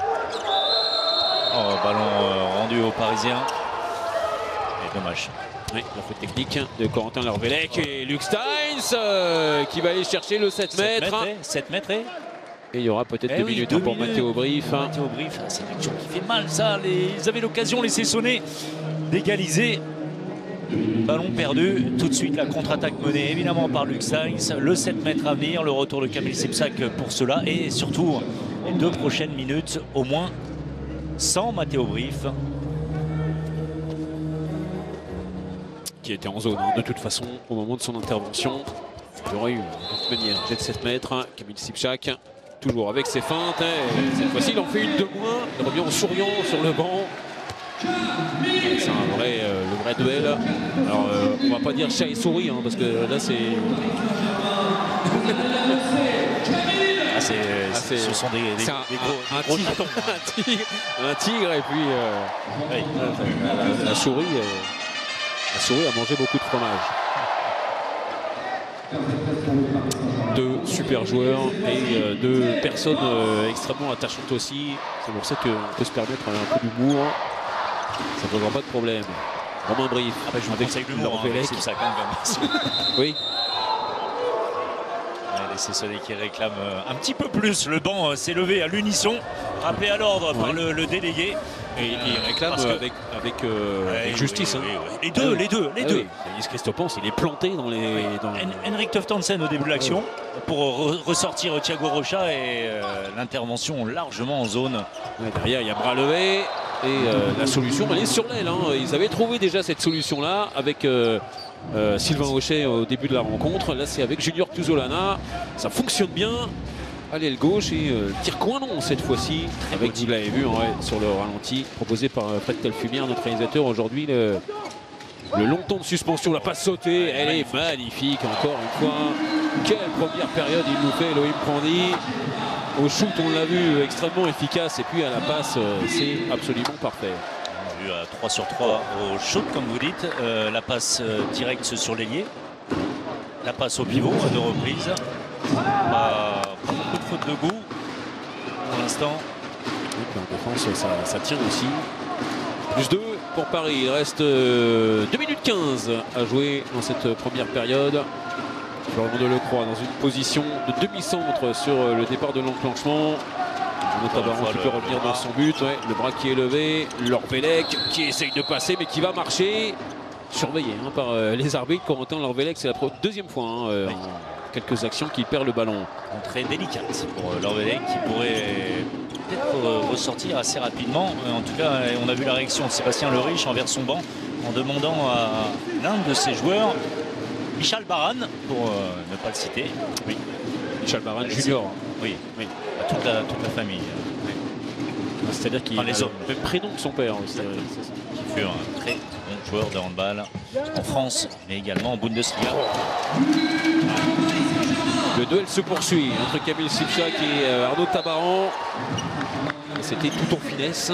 Oh, ballon euh, rendu aux Parisiens. Et dommage. Oui, la faute technique de Corentin Lervelec et Luke Steins euh, qui va aller chercher le sept mètres. sept mètres et Et il y aura peut-être eh deux oui, minutes deux pour minutes. Mathéo Brief. Mathéo Brief, c'est une action qui fait mal ça. Les... Ils avaient l'occasion, les Cessonnais, d'égaliser. Ballon perdu. Tout de suite, la contre-attaque menée évidemment par Luke Steins. Le sept mètres à venir, le retour de Kamil Sipsak pour cela. Et surtout, les deux prochaines minutes au moins sans Mathéo Brief. Qui était en zone hein, de toute façon au moment de son intervention. Il y aurait eu de toute manière jet de sept mètres. Kamil Sipsak toujours avec ses feintes. Et cette fois-ci il en fait une de moins. Il revient en souriant sur le banc. C'est un vrai, euh, le vrai duel. Alors euh, on va pas dire chat et souris hein, parce que là c'est. Ah, c'est, ah, ce sont des, des, un, des gros, un, des gros tigre, chatons. un, tigre, un tigre et puis euh, oui. la, la, la souris. Euh, La souris a mangé beaucoup de fromage. Deux super joueurs et euh, deux personnes euh, extrêmement attachantes aussi. C'est pour ça qu'on peut se permettre un peu d'humour. Ça ne posera pas de problème. Romain Brief. Ah bah, je vous conseille l'humour, hein, c'est ça quand même. Oui. Les Cessonnais qui réclament un petit peu plus. Le banc s'est levé à l'unisson, rappelé à l'ordre par oui. le, le délégué. Et il réclame que... avec, avec, euh, ouais, avec justice. Oui, hein. oui, oui. Les deux, ah, les deux, les ah, deux. Oui. Christophe, il est planté dans les. Oui. Dans... En Henrik Toftansen au début de l'action oui. pour re ressortir Thiago Rocha et euh, l'intervention largement en zone. Ouais, derrière, il y a bras levé et euh, la solution, elle est sur l'aile. Hein. Ils avaient trouvé déjà cette solution-là avec euh, euh, Sylvain Hochet au début de la rencontre. Là, c'est avec Junior Tuzolana. Ça fonctionne bien. Allez, le gauche et euh, tir coin long cette fois-ci, avec, vous l'avez vu hein, ouais, sur le ralenti, proposé par euh, Fred Telfumière, notre réalisateur aujourd'hui. Le, le long temps de suspension, la passe sautée, elle est magnifique encore une fois. Quelle première période il nous fait, Elohim Prandi. Au shoot, on l'a vu, extrêmement efficace, et puis à la passe, euh, c'est absolument parfait. On a vu à trois sur trois au shoot, comme vous dites, euh, la passe euh, directe sur l'ailier, la passe au pivot à deux reprises. Bah, beaucoup de fautes de goût pour l'instant. En défense, ça, ça tient aussi. Plus deux pour Paris. Il reste euh, deux minutes quinze à jouer dans cette première période. Florian Delecroix dans une position de demi-centre sur le départ de l'enclenchement. Tabaran qui peut revenir dans son but. Ouais, le bras qui est levé. Lervelec qui essaye de passer mais qui va marcher. Surveillé hein, par euh, les arbitres. Corentin Lervelec, c'est la deuxième fois. Hein, euh, oui. Quelques actions qu'il perd le ballon. Entrée délicate pour Lervelec qui pourrait peut-être ressortir assez rapidement. En tout cas, on a vu la réaction de Sébastien Lerich envers son banc en demandant à l'un de ses joueurs, Michal Baran, pour euh, ne pas le citer. Oui. Michal Baran junior. Oui, oui. toute la, toute la famille. C'est-à-dire qu'il enfin, a le même prénom que son père. Aussi, qui fut un très bon joueur de handball en France, mais également en Bundesliga. Le duel se poursuit entre Kamil Sipchak et Arnaud Tabaran. C'était tout en finesse.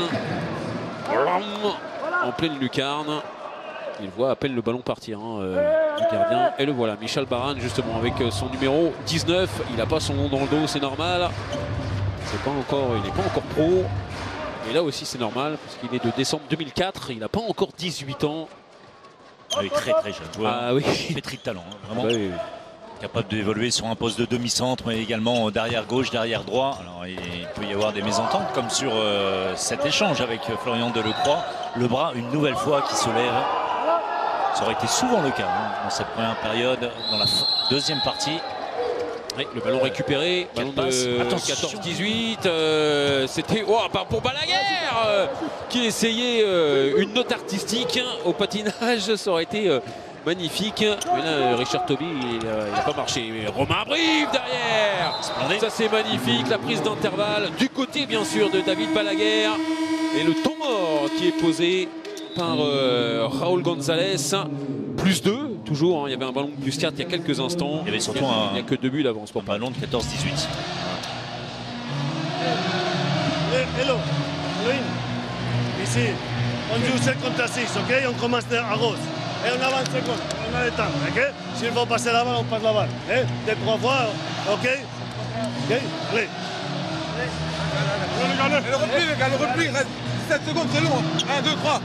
En pleine lucarne. Il voit à peine le ballon partir hein, euh, du gardien. Et le voilà, Michel Baran justement avec son numéro dix-neuf. Il n'a pas son nom dans le dos, c'est normal. C'est pas encore, il n'est pas encore pro. Et là aussi c'est normal parce qu'il est de décembre deux mille quatre. Il n'a pas encore dix-huit ans. Il est très très jeune joueur. Ah oui. Pétri de talent, hein, vraiment. Ah, oui, oui. Capable d'évoluer sur un poste de demi-centre, mais également derrière gauche, derrière droit. Alors il peut y avoir des mésententes comme sur euh, cet échange avec Florian Delecroix. Le bras une nouvelle fois qui se lève. Ça aurait été souvent le cas hein, dans cette première période, dans la deuxième partie. Oui, le ballon récupéré, ballon de quatorze dix-huit. Euh, C'était oh, pour Balaguer euh, qui essayait euh, une note artistique au patinage. Ça aurait été euh, magnifique. Mais là, Richard Toby, il n'a pas marché. Mais Romain Brive derrière. Splendide. Ça, c'est magnifique. La prise d'intervalle du côté, bien sûr, de David Balaguer. Et le temps mort qui est posé par euh, Raúl González. Plus deux, toujours. Hein. Il y avait un ballon de plus quatre il y a quelques instants. Il y avait surtout il y a, un, il y a que deux buts d'avance pour un ballon de quatorze dix-huit. Hello, Louis. Ici, on joue cinq contre six, ok? On commence à rose. Et on avance secondes, on a le temps, ok? S'il faut passer la balle, on passe la balle. Eh? Deux, trois fois, ok? Ok? Allez. Et le repli, les gars, le repli, reste dix-sept secondes, c'est long. un, deux, trois.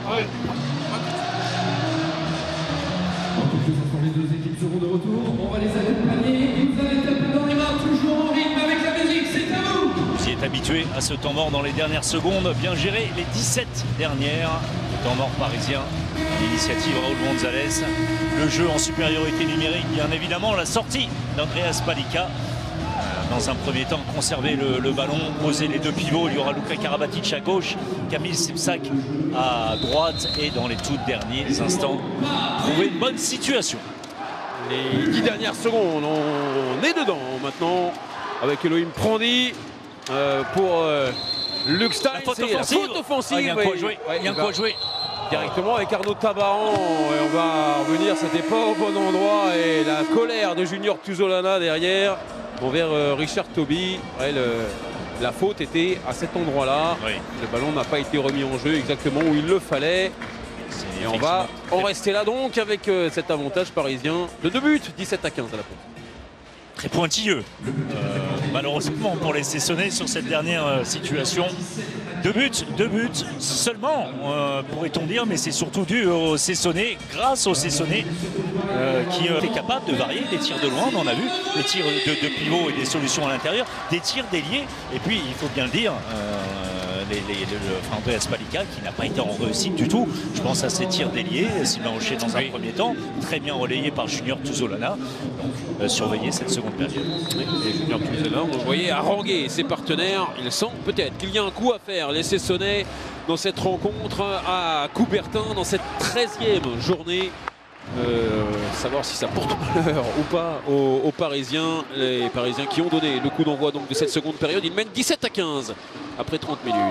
Les deux équipes seront de retour, on va les accompagner. Vous allez taper dans les mains, toujours en rythme avec la musique, c'est à vous. Vous y êtes habitué à ce temps mort dans les dernières secondes, bien géré les dix-sept dernières. Le temps mort parisien, l'initiative Raúl González. Le jeu en supériorité numérique, bien évidemment, la sortie d'Andreas Palika. Dans un premier temps, conserver le, le ballon, poser les deux pivots. Il y aura Luka Karabatic à gauche, Kamil Sipchak à droite. Et dans les tout derniers instants, trouver une bonne situation. Les dix dernières secondes, on est dedans maintenant avec Elohim Prandi euh, pour euh, Luc Stein. La faute offensive. La faute offensive. Ah, il y a un coup à jouer. Ouais, il y a un coup à jouer. Directement avec Arnaud Tabaran. Et on va revenir, c'était pas au bon endroit. Et la colère de Junior Tuzolana derrière. Envers euh, Richard Toby, ouais, le, la faute était à cet endroit-là. Oui. Le ballon n'a pas été remis en jeu exactement où il le fallait. Et on va en rester là donc avec euh, cet avantage parisien de deux buts, dix-sept à quinze à la fin. Très pointilleux, euh, malheureusement pour les Cessonnais sur cette dernière euh, situation. Deux buts, deux buts seulement, euh, pourrait-on dire, mais c'est surtout dû aux Cessonnais, grâce aux Cessonnais, euh, qui euh, est capable de varier des tirs de loin, on en a vu, des tirs de, de pivot et des solutions à l'intérieur, des tirs déliés, et puis il faut bien le dire, euh, les, les, le, le Andreas Palika qui n'a pas été en réussite du tout. Je pense à ces tirs déliés, Sylvain Hocher dans un oui. premier temps, très bien relayé par Junior Tuzolana. Donc euh, surveiller cette seconde période. Oui, et Junior Tuzolana, vous voyez, haranguer ses partenaires, il sent peut-être qu'il y a un coup à faire. Les Cessonnais dans cette rencontre à Coubertin, dans cette treizième journée. Euh, savoir si ça porte malheur ou pas aux, aux Parisiens. Les Parisiens qui ont donné le coup d'envoi donc de cette seconde période. Ils mènent dix-sept à quinze après trente minutes.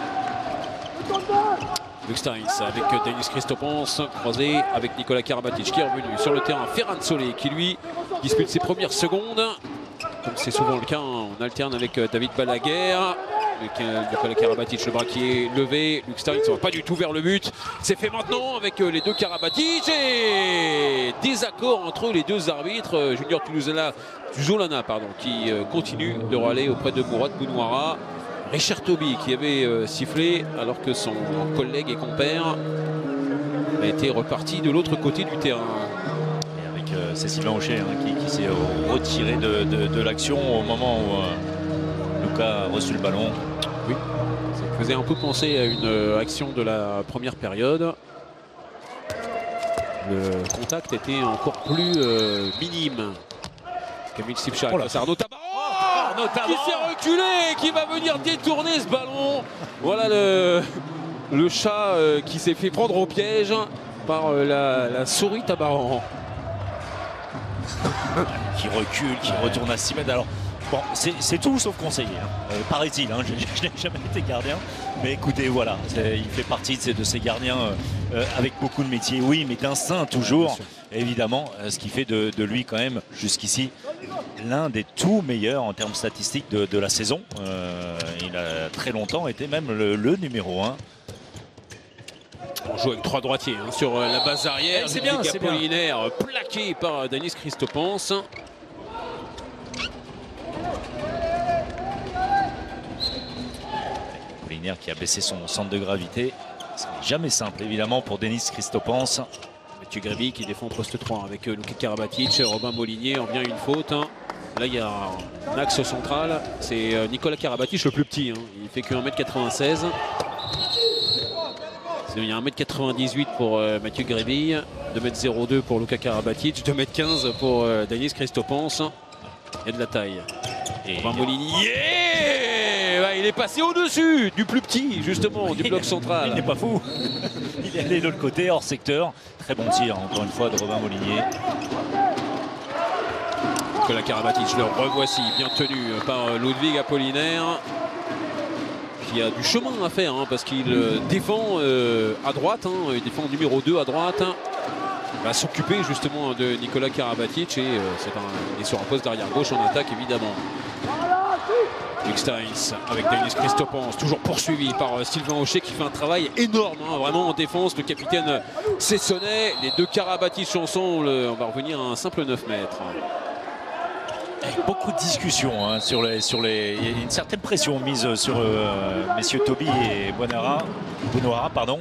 Luc Steins avec Denis Christopans croisé avec Nicolas Karabatic qui est revenu sur le terrain. Ferran Solé qui lui dispute ses premières secondes. Comme c'est souvent le cas, on alterne avec David Balaguer. Avec Nicolas Karabatic, le bras qui est levé. Luc Steins ne va pas du tout vers le but. C'est fait maintenant avec les deux Karabatic et désaccord entre les deux arbitres. Junior Tuzolana, Tuzolana pardon, qui continue de râler auprès de Mourad Bounouara. Richard Toby qui avait sifflé alors que son collègue et compère a été reparti de l'autre côté du terrain. Et avec euh, c'est Sylvain Hocher hein, qui, qui s'est retiré de, de, de l'action au moment où euh, Luka a reçu le ballon. Oui, ça faisait un peu penser à une action de la première période. Le contact était encore plus euh, minime. Kamil Sipchak, oh Arnaud Tabaran oh, qui s'est reculé et qui va venir détourner ce ballon. Voilà le, le chat euh, qui s'est fait prendre au piège par euh, la, la souris Tabaran. Qui recule, qui retourne à six mètres. Alors Bon, c'est tout sauf conseillé, hein. euh, paraît-il, hein. je, je n'ai jamais été gardien, mais écoutez, voilà, il fait partie de ces, de ces gardiens euh, euh, avec beaucoup de métiers, oui, mais d'instinct toujours, évidemment, euh, ce qui fait de, de lui quand même, jusqu'ici, l'un des tout meilleurs en termes statistiques de, de la saison. Euh, il a très longtemps été même le, le numéro un. On joue avec trois droitiers hein, sur la base arrière, c'est bien, c'est Apollinaire plaqué par Denis Christopance. Qui a baissé son centre de gravité. Ce n'est jamais simple évidemment pour Denis Christopance. Mathieu Gréby qui défend poste trois avec Luka Karabatic, Robin Molinier, en vient une faute. Hein. Là il y a un axe central, c'est Nicolas Karabatic le plus petit, hein. Il fait que un mètre quatre-vingt-seize. Il y a un mètre quatre-vingt-dix-huit pour euh, Mathieu Gréby, deux mètres zéro deux pour Luka Karabatic, deux mètres quinze pour euh, Denis Christopance. Il y a de la taille. Et Robin Molinier, bah, il est passé au-dessus du plus petit, justement, du bloc central. Il n'est pas fou. Il est allé de l'autre côté, hors secteur. Très bon tir, encore une fois, de Robin Molinier. Nicolas Karabatic, le revoici, bien tenu par Ludwig Apollinaire, qui a du chemin à faire, hein, parce qu'il euh, défend euh, à droite, hein, il défend numéro deux à droite. Hein. Il va s'occuper justement de Nicolas Karabatic et euh, c'est un, il est sur un poste d'arrière gauche en attaque évidemment. Luc Steins avec Denis Christopance, toujours poursuivi par euh, Sylvain Aucher qui fait un travail énorme, hein, vraiment en défense. Le capitaine Sessonnet, les deux Karabatic ensemble, on va revenir à un simple neuf mètres. Avec beaucoup de discussions hein, sur les, sur les, il y a une certaine pression mise sur euh, messieurs Toby et Buonara, Buonara pardon.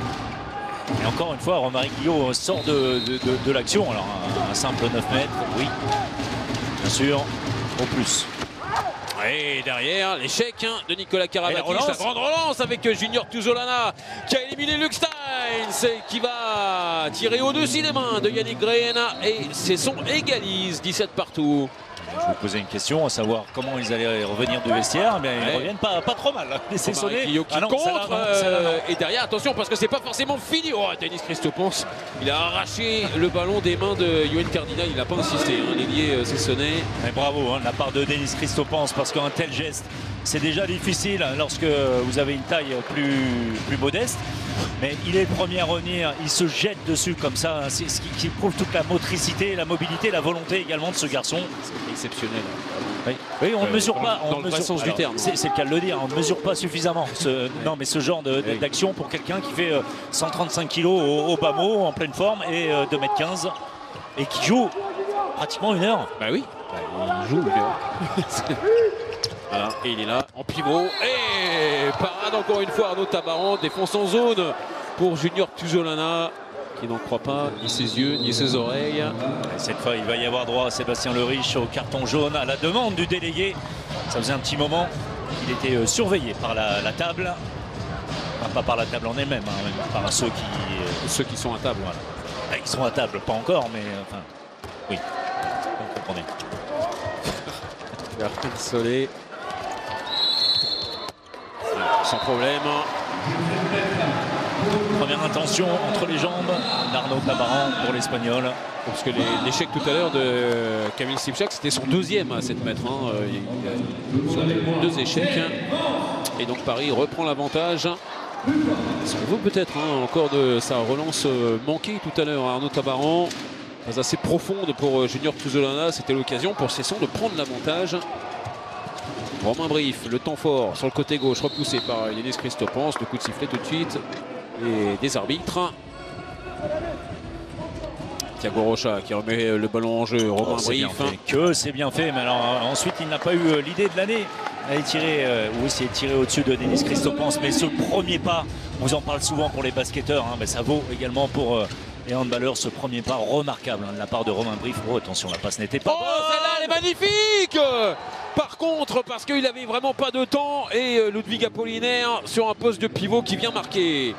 Et encore une fois, Romaric Guillot sort de, de, de, de l'action. Alors un, un simple neuf mètres, oui, bien sûr, au plus. Et derrière, l'échec hein, de Nicolas Karabatic, la, la grande relance avec Junior Tuzolana qui a éliminé Luc Steins et qui va tirer au-dessus des mains de Yannick Green et c'est son égalise, dix-sept partout. Je vous posais une question, à savoir comment ils allaient revenir du vestiaire. Mais ouais. Ils reviennent pas, pas trop mal. Laissez sonner. Qui ah non, contre. Là, euh, et derrière, attention, parce que c'est pas forcément fini. Oh, Denis Christopance, il a arraché le ballon des mains de Yoann Cardinal. Il n'a pas insisté. Hein, L'ailier euh, Sessonnet. Bravo hein, de la part de Denis Christopance, parce qu'un tel geste, c'est déjà difficile hein, lorsque vous avez une taille plus, plus modeste. Mais il est le premier à revenir, il se jette dessus comme ça, c'est ce qui, qui prouve toute la motricité, la mobilité, la volonté également de ce garçon. C'est exceptionnel. Oui, oui on ne euh, mesure dans, pas. Dans on le vrai sens du terme. C'est le cas de le dire, on ne mesure pas suffisamment ce, oui. non, mais ce genre d'action oui. pour quelqu'un qui fait cent trente-cinq kilos au, au bas mot, en pleine forme, et deux mètres quinze, et qui joue pratiquement une heure. Bah oui, bah, il joue une heure. Voilà, et il est là en pivot et parade encore une fois Arnaud Tabaran, défense en zone pour Junior Tuzolana qui n'en croit pas ni ses yeux ni ses oreilles. Et cette fois il va y avoir droit à Sébastien Leriche au carton jaune à la demande du délégué. Ça faisait un petit moment qu'il était surveillé par la, la table, enfin, pas par la table en elle-même, hein, par ceux qui, ceux qui sont à table. Voilà. Ils sont à table, pas encore, mais enfin oui, vous comprenez. Solé. Sans problème. Première intention entre les jambes d'Arnaud Tabaran pour l'Espagnol. Parce que l'échec tout à l'heure de Kamil Sipchak, c'était son deuxième à sept mètres. Hein. Il a deux échecs. Et donc Paris reprend l'avantage. Si on veut peut-être hein, encore de sa relance manquée tout à l'heure à Arnaud Tabaran. Pas assez profonde pour Junior Tuzolana. C'était l'occasion pour Cesson de prendre l'avantage. Romain Brief, le temps fort sur le côté gauche, repoussé par Denis Christopance. Le coup de sifflet tout de suite. Et des arbitres. Thiago Rocha qui remet le ballon en jeu. Romain oh, Brief. Que c'est bien fait. Mais alors ensuite, il n'a pas eu l'idée de l'année. D'aller tirer, euh, ou essayer de tirer au-dessus de Denis Christopance. Mais ce premier pas, on vous en parle souvent pour les basketteurs. Hein, mais ça vaut également pour. Euh, Et handballeur, ce premier pas remarquable hein, de la part de Romain Brief. Oh attention, la passe n'était pas. Oh, celle-là, elle est magnifique. Par contre, parce qu'il n'avait vraiment pas de temps. Et euh, Ludwig Apollinaire sur un poste de pivot qui vient marquer.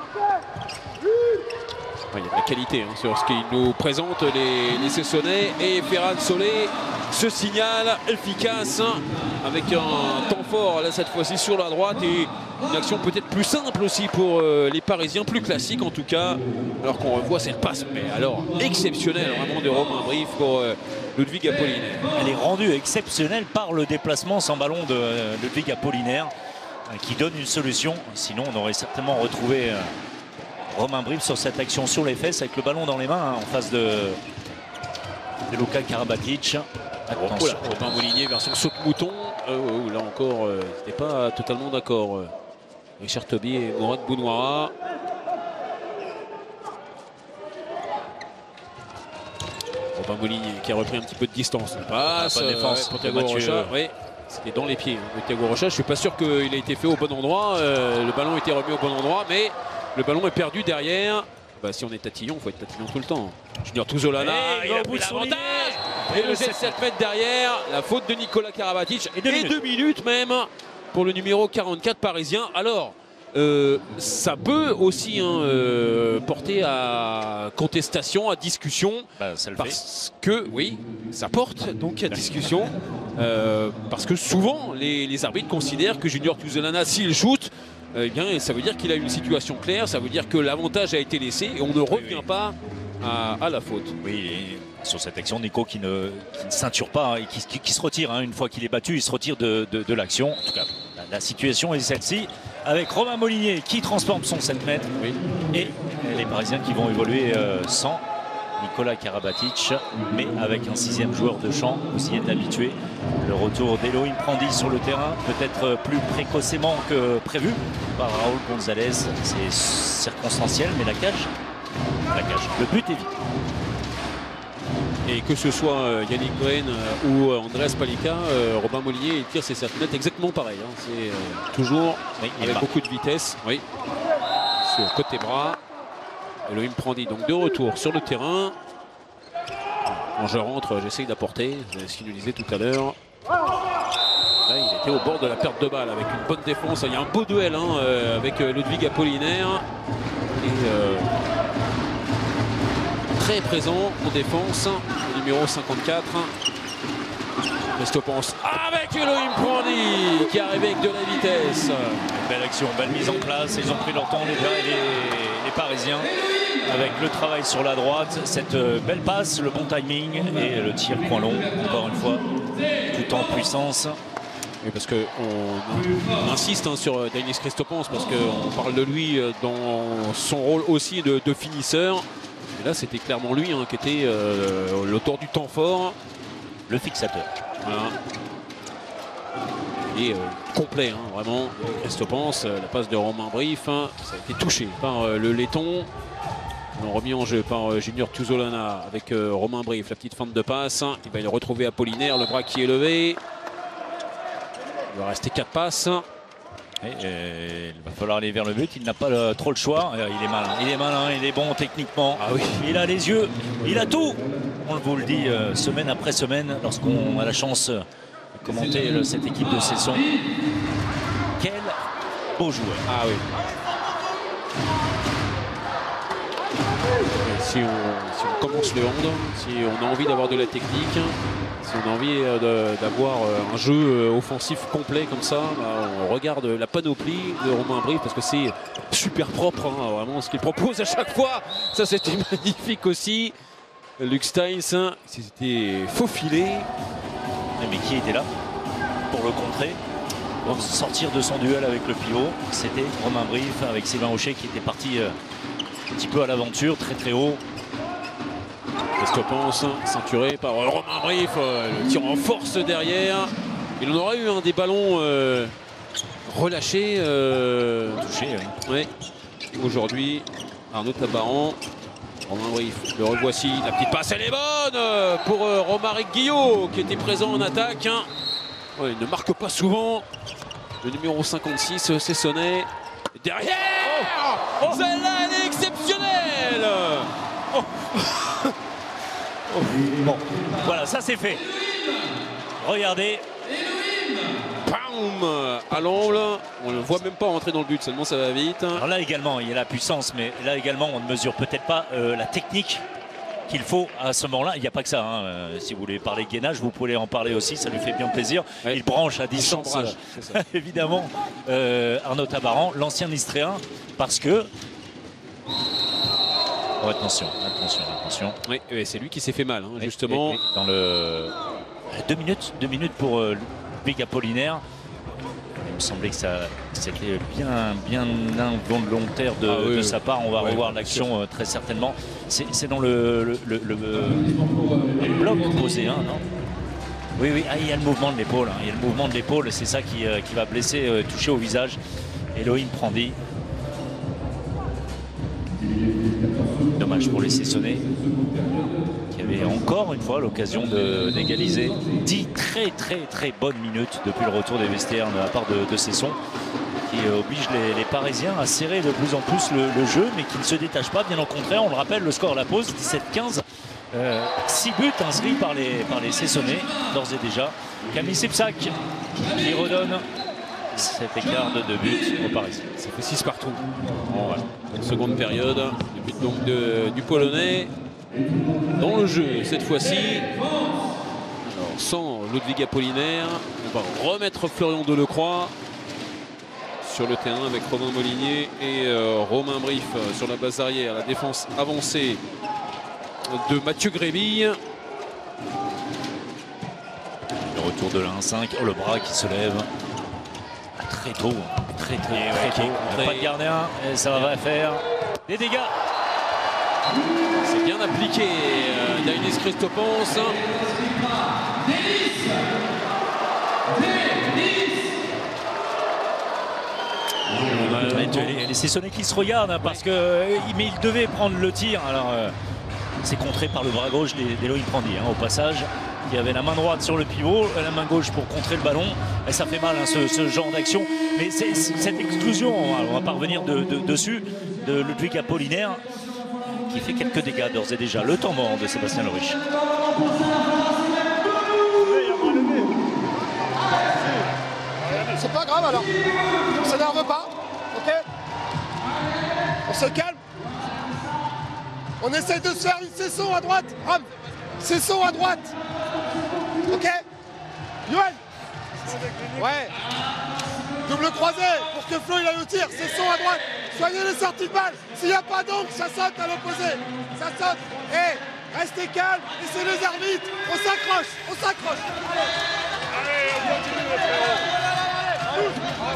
Il y a de la qualité hein, sur ce qu'il nous présente les, les Sessonnais. Et Ferran Solé se signale efficace hein, avec un temps fort là cette fois-ci sur la droite et une action peut-être plus simple aussi pour euh, les Parisiens, plus classique en tout cas, alors qu'on revoit cette passe mais alors exceptionnelle vraiment de Romain Brief pour euh, Ludwig Apollinaire. Elle est rendue exceptionnelle par le déplacement sans ballon de Ludwig Apollinaire qui donne une solution. Sinon, on aurait certainement retrouvé Romain Brive sur cette action sur les fesses avec le ballon dans les mains hein, en face de, de Luka Karabatic. Oh là, Robin Molinier version saute-mouton. Euh, oh, là encore, euh, c'était pas totalement d'accord. Euh, Richard Toby et Mourad Bounouara. Robin Molinier qui a repris un petit peu de distance. Passe, ah, bonne défense euh, pour Thiago Rocha. Oui, c'était dans les pieds hein, de Thiago Rocha. Je suis pas sûr qu'il ait été fait au bon endroit. Euh, le ballon a été remis au bon endroit, mais le ballon est perdu derrière. Bah, si on est tatillon, il faut être tatillon tout le temps. Junior Tuzolana, et il a pris l'avantage. Et le jet sept mètres derrière. La faute de Nicolas Karabatic. Et deux, et minutes. deux minutes même pour le numéro quarante-quatre parisien. Alors, euh, ça peut aussi hein, euh, porter à contestation, à discussion. Bah, ça le parce fait. que, oui, ça porte donc à discussion. Euh, parce que souvent, les, les arbitres considèrent que Junior Tuzolana, s'il shoot, eh bien, ça veut dire qu'il a une situation claire, ça veut dire que l'avantage a été laissé et on ne revient oui, oui. pas à, à la faute. Oui, et sur cette action, Nico qui ne, qui ne ceinture pas et qui, qui, qui se retire. Hein, une fois qu'il est battu, il se retire de, de, de l'action. En tout cas, la, la situation est celle-ci avec Romain Molinier qui transforme son sept mètres oui. et les Parisiens qui vont évoluer euh, sans Nicolas Karabatic, mais avec un sixième joueur de champ, aussi est habitué. Le retour d'Elohim Prandi sur le terrain, peut-être plus précocement que prévu par Raúl González. C'est circonstanciel, mais la cage, la cage. Le but est vite. Et que ce soit Yannick Breen ou Andreas Palika, euh, Robin Molinier il tire ses sept mètres exactement pareil. Hein. C'est euh, toujours oui, avec beaucoup de vitesse. Oui. Sur côté bras. Elohim Prandi donc de retour sur le terrain. Quand je rentre, j'essaye d'apporter, ce qu'il nous disait tout à l'heure. Là, il était au bord de la perte de balle avec une bonne défense. Il y a un beau duel hein, euh, avec Ludwig Apollinaire. Et euh, très présent en défense, le numéro cinquante-quatre. Christopance avec Elohim Prandi qui arrive avec de la vitesse. Belle action, belle mise en place. Ils ont pris leur temps, les, les, les Parisiens, avec le travail sur la droite, cette belle passe, le bon timing et le tir point long, encore une fois, tout en puissance. Oui, parce qu'on on insiste hein, sur Denis Christopance, parce qu'on parle de lui dans son rôle aussi de, de finisseur. Et là, c'était clairement lui hein, qui était euh, l'auteur du temps fort. Le fixateur. Voilà. Et euh, complet, hein, vraiment. Christopance, la passe de Romain Brive, hein, ça a été touché par euh, le laiton. Remis en jeu par euh, Junior Tuzolana avec euh, Romain Brive, la petite feinte de passe. Il va le retrouver Apollinaire, le bras qui est levé. Il va rester quatre passes. Et, et, il va falloir aller vers le but. Il n'a pas le, trop le choix. Il est malin, il est malin, il est bon techniquement. Ah oui. Il a les yeux, il a tout. On vous le dit euh, semaine après semaine lorsqu'on a la chance de commenter le, cette équipe de Cesson. Quel beau joueur. Ah oui. Si on, si on commence le hand, si on a envie d'avoir de la technique, si on a envie d'avoir un jeu offensif complet comme ça, bah on regarde la panoplie de Romain Brive parce que c'est super propre, hein, vraiment ce qu'il propose à chaque fois. Ça c'était magnifique aussi. Luc Steins s'était faufilé. Mais qui était là pour le contrer, pour sortir de son duel avec le pivot? C'était Romain Brive avec Sylvain Aucher qui était parti euh, un petit peu à l'aventure, très très haut. Christopance, ceinturé par Romain Brive, euh, le tir en force derrière. Il en aurait eu un hein, des ballons euh, relâchés. Euh, Touché, oui. Ouais. Aujourd'hui, Arnaud Tabaran. Romain Brive, le revoici, la petite passe, elle est bonne pour euh, Romaric Guillot qui était présent en attaque. Hein. Ouais, il ne marque pas souvent. Le numéro cinquante-six, Cessonnet. Derrière, oh, oh. Celle-là, elle est exceptionnelle. Oh. Oh. Bon, voilà, ça c'est fait. Regardez. Bam, à l'angle. On ne le voit même pas rentrer dans le but, seulement ça va vite. Alors là également, il y a la puissance, mais là également, on ne mesure peut-être pas euh, la technique qu'il faut à ce moment-là. Il n'y a pas que ça. Hein. Euh, si vous voulez parler de gainage, vous pouvez en parler aussi, ça lui fait bien plaisir. Ouais. Il branche à distance, euh, évidemment, euh, Arnaud Tabaran, l'ancien Istréen, parce que Oh, attention, attention, attention. Oui, c'est lui qui s'est fait mal, hein, justement. Et, et, et dans le deux minutes, deux minutes pour euh, Ludwig Apollinaire. Il me semblait que ça c'était bien, bien involontaire de, ah, oui, de sa part. On va oui, revoir l'action euh, très certainement. C'est dans le, le, le, le, le bloc posé, hein, non? Oui, oui. Ah, il y a le mouvement de l'épaule. Hein. Il y a le mouvement de l'épaule. C'est ça qui, euh, qui va blesser, euh, toucher au visage. Elohim Prandi. Dommage pour les Sessonnais qui avaient encore une fois l'occasion d'égaliser. dix très très très bonnes minutes depuis le retour des vestiaires de la part de, de Cesson, qui oblige les, les Parisiens à serrer de plus en plus le, le jeu, mais qui ne se détache pas, bien au contraire. On le rappelle, le score à la pause, dix-sept quinze. Euh, six buts inscrits par les, par les Sessonnais, d'ores et déjà. Camille Sepsac qui redonne cet écart de deux buts aux Parisiens. Ça fait six partout. Bon, voilà. Une seconde période. Le but donc de, du Polonais dans le jeu cette fois-ci. Sans Ludwig Apollinaire, on va remettre Florian Delecroix sur le terrain avec Romain Molinier et euh, Romain Brief sur la base arrière. La défense avancée de Mathieu Grébille. Le retour de l'un cinq. Oh, le bras qui se lève. Très tôt, très très, très, très tôt. Très... Pas de gardien, et ça va faire des dégâts. C'est bien appliqué, euh, Dainis Christopance. Les, les Sessonnais qui se regardent, hein, parce que mais il devait prendre le tir. Alors euh, c'est contré par le bras gauche d'Elohim Prandi, hein, au passage. Qui avait la main droite sur le pivot, la main gauche pour contrer le ballon. Et ça fait mal, hein, ce, ce genre d'action. Mais c'est cette exclusion, on va pas revenir de, de, dessus, de Ludwig Apollinaire, qui fait quelques dégâts d'ores et déjà. Le temps mort de Sébastien Leriche. C'est pas grave alors. On s'énerve pas. Ok. On se calme. On essaie de se faire une Cesson à droite. Ram. Cesson à droite. Ok. Yoann. Ouais. Double croisé pour que Flo il a le tir. Cesson à droite. Soignez les sorties de balle. S'il n'y a pas d'angle, ça saute à l'opposé. Ça saute. Et hey, restez calme. Laissez les arbitres. On s'accroche. On s'accroche. Allez. Allez, on continue le frérot.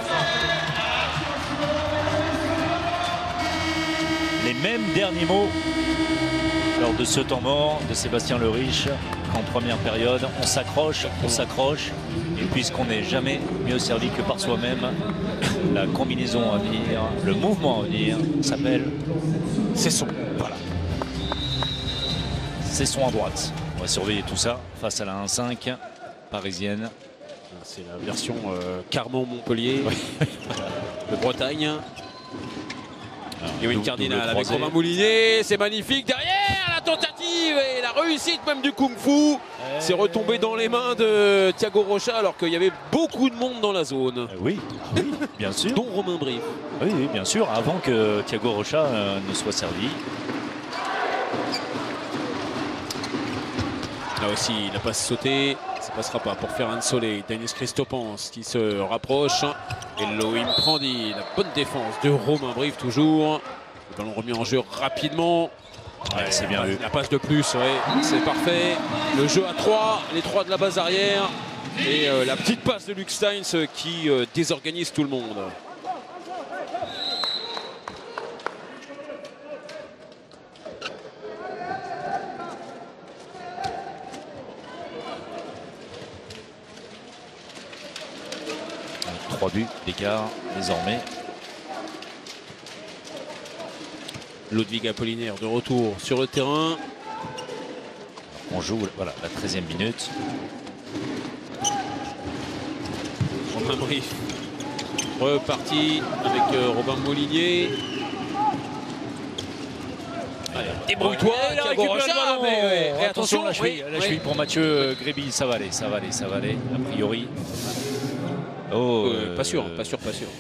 Les mêmes derniers mots lors de ce temps mort de Sébastien Leriche qu'en première période. On s'accroche, on s'accroche, et puisqu'on n'est jamais mieux servi que par soi-même, la combinaison à venir, le mouvement à venir s'appelle Cesson. Voilà. Cesson à droite. On va surveiller tout ça face à la un cinq parisienne. C'est la version euh, Carmont-Montpellier de Bretagne. Yoann Cardinal avec Romain Molinier, c'est magnifique derrière la tentative et la réussite même du Kung Fu. C'est retombé dans les mains de Thiago Rocha alors qu'il y avait beaucoup de monde dans la zone. Oui, oui, bien sûr. Dont Romain Brief. Oui, oui, bien sûr, avant que Thiago Rocha euh, ne soit servi. Là aussi, la passe sautée, ça passera pas pour Ferran Solé. Dainis Christopance qui se rapproche. Et Elohim Prandi, la bonne défense de Romain Brief toujours. Le ballon remis en jeu rapidement. Ouais, c'est bien vu. La passe de plus, ouais, c'est parfait. Le jeu à trois, les trois de la base arrière. Et euh, la petite passe de Luc Steins qui euh, désorganise tout le monde. Trois buts d'écart désormais. Ludwig Apollinaire de retour sur le terrain. On joue voilà, la treizième minute. Romain Brief reparti avec euh, Robin Molinier. Débrouille-toi, ouais, Thiago Rocha, mais, ouais. Et attention, attention, la cheville, oui, la oui. cheville pour Mathieu euh, Grébille, ça va aller, ça va aller, ça va aller, a priori. Oh, euh, pas sûr, pas sûr, pas sûr.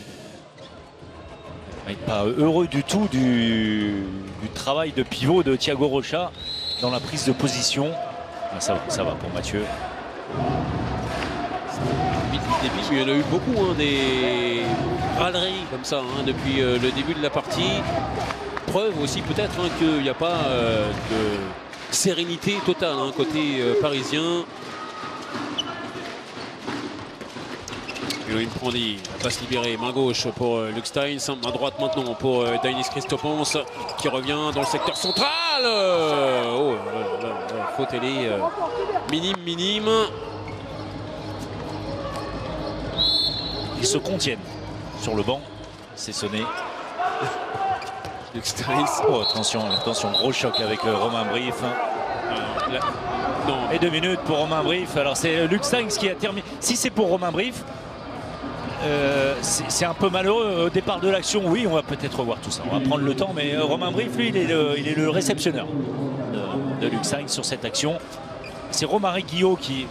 Pas heureux du tout du, du travail de pivot de Thiago Rocha dans la prise de position. Ah, ça va, ça va pour Mathieu. Il y en a eu beaucoup, hein, des râleries comme ça hein, depuis euh, le début de la partie. preuve aussi peut-être hein, qu'il n'y a pas euh, de sérénité totale hein, côté euh, parisien. Elohim Prandi, passe libérée, main gauche pour euh, Luc Steins, main droite maintenant pour euh, Dainis Christopons qui revient dans le secteur central. Euh, oh, euh, euh, euh, faute elle est euh, minime, minime. Ils se contiennent sur le banc, c'est sonné. Luc Steins. Oh, attention, attention, gros choc avec euh, Romain Brief. Euh, là, non. Et deux minutes pour Romain Brief. Alors c'est Luc Steins qui a terminé. Si c'est pour Romain Brief, euh, c'est un peu malheureux au départ de l'action. Oui, on va peut-être revoir tout ça. On va prendre le temps, mais euh, Romain Brief, lui, il est le, il est le réceptionneur de, de Luc Steins sur cette action. C'est Romaric Guillot qui...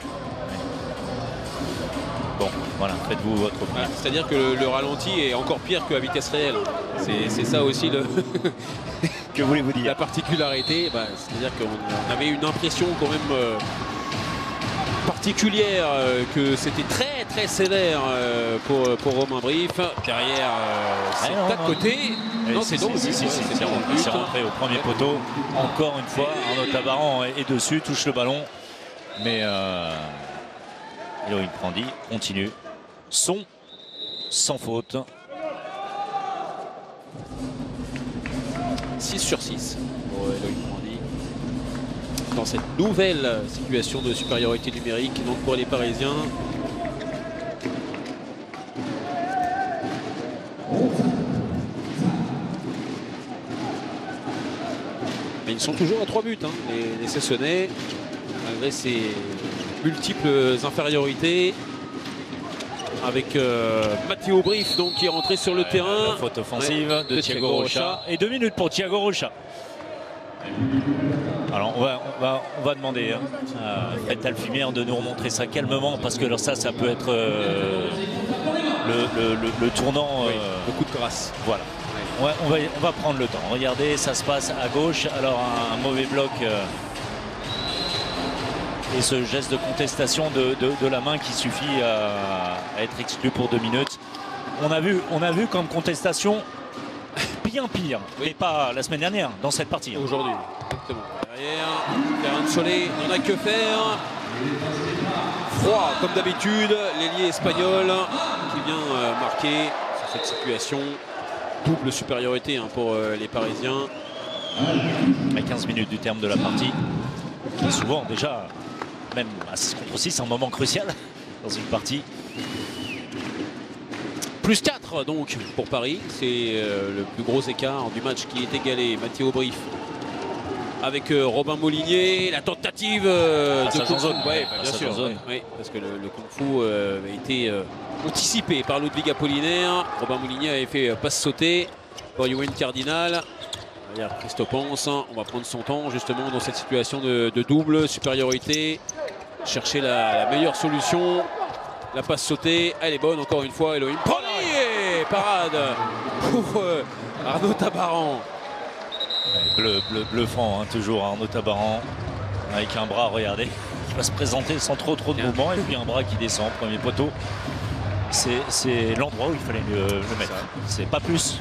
Bon, voilà, faites-vous votre opinion. Ah, c'est-à-dire que le, le ralenti est encore pire qu'à vitesse réelle. C'est ça aussi le que voulez-vous dire la particularité. Bah, c'est-à-dire qu'on avait une impression quand même euh, particulière euh, que c'était très très sévère euh, pour, pour Romain Brief. Derrière, euh, c'est ah à côté. Non, c'est donc si, si, si, c'est rentré, rentré au premier poteau. Encore une fois, Arnaud Tabaran est dessus, touche le ballon. Mais euh, Elohim Prandi continue. Son sans faute. six sur six pour Elohim Prandi. Dans cette nouvelle situation de supériorité numérique donc pour les Parisiens. Mais ils sont toujours à trois buts, hein, les, les Sessonnais, malgré ces multiples infériorités. Avec euh, Matteo Brief donc, qui est rentré sur le ouais, terrain. La faute offensive ouais, de, de Thiago, Thiago Rocha. Rocha. Et deux minutes pour Thiago Rocha. Alors on va, on va, on va demander hein, à Fred Talfimière de nous remontrer ça calmement parce que alors ça, ça peut être euh, le, le, le, le tournant. Oui, euh, le coup de grâce. Voilà. Ouais, on, va, on va prendre le temps. Regardez, ça se passe à gauche. Alors un, un mauvais bloc. Euh, Et ce geste de contestation de, de, de la main qui suffit à, à être exclu pour deux minutes. On a vu, on a vu comme contestation bien pire, oui. Mais pas la semaine dernière dans cette partie. Aujourd'hui, exactement. Derrière, terrain de Soleil, on n'a que faire. Froid comme d'habitude, l'ailier espagnol qui vient euh, marquer sur cette situation. Double supériorité hein, pour euh, les Parisiens. À quinze minutes du terme de la partie, qui est souvent déjà... Même à six contre six, c'est un moment crucial dans une partie. Plus quatre donc pour Paris. C'est euh, le plus gros écart du match qui est égalé. Matteo Brief avec euh, Robin Molinier. La tentative euh, de en zone. Ouais, bah, bien sûr. Zone. Ouais, ouais, parce que le, le Kung Fu euh, a été euh, anticipé par Ludwig Apollinaire. Robin Molinier avait fait euh, passe sauter pour Yoann Cardinal. Derrière Christopons, on va prendre son temps justement dans cette situation de, de double supériorité. Chercher la, la meilleure solution. La passe sautée, elle est bonne encore une fois. Elohim Prandi et parade pour euh, Arnaud Tabaran. Bleu, bleu, bluffant hein, toujours Arnaud Tabaran avec un bras, regardez, qui va se présenter sans trop trop de mouvement et puis un bras qui descend, premier poteau. C'est l'endroit où il fallait le, le mettre. C'est pas plus.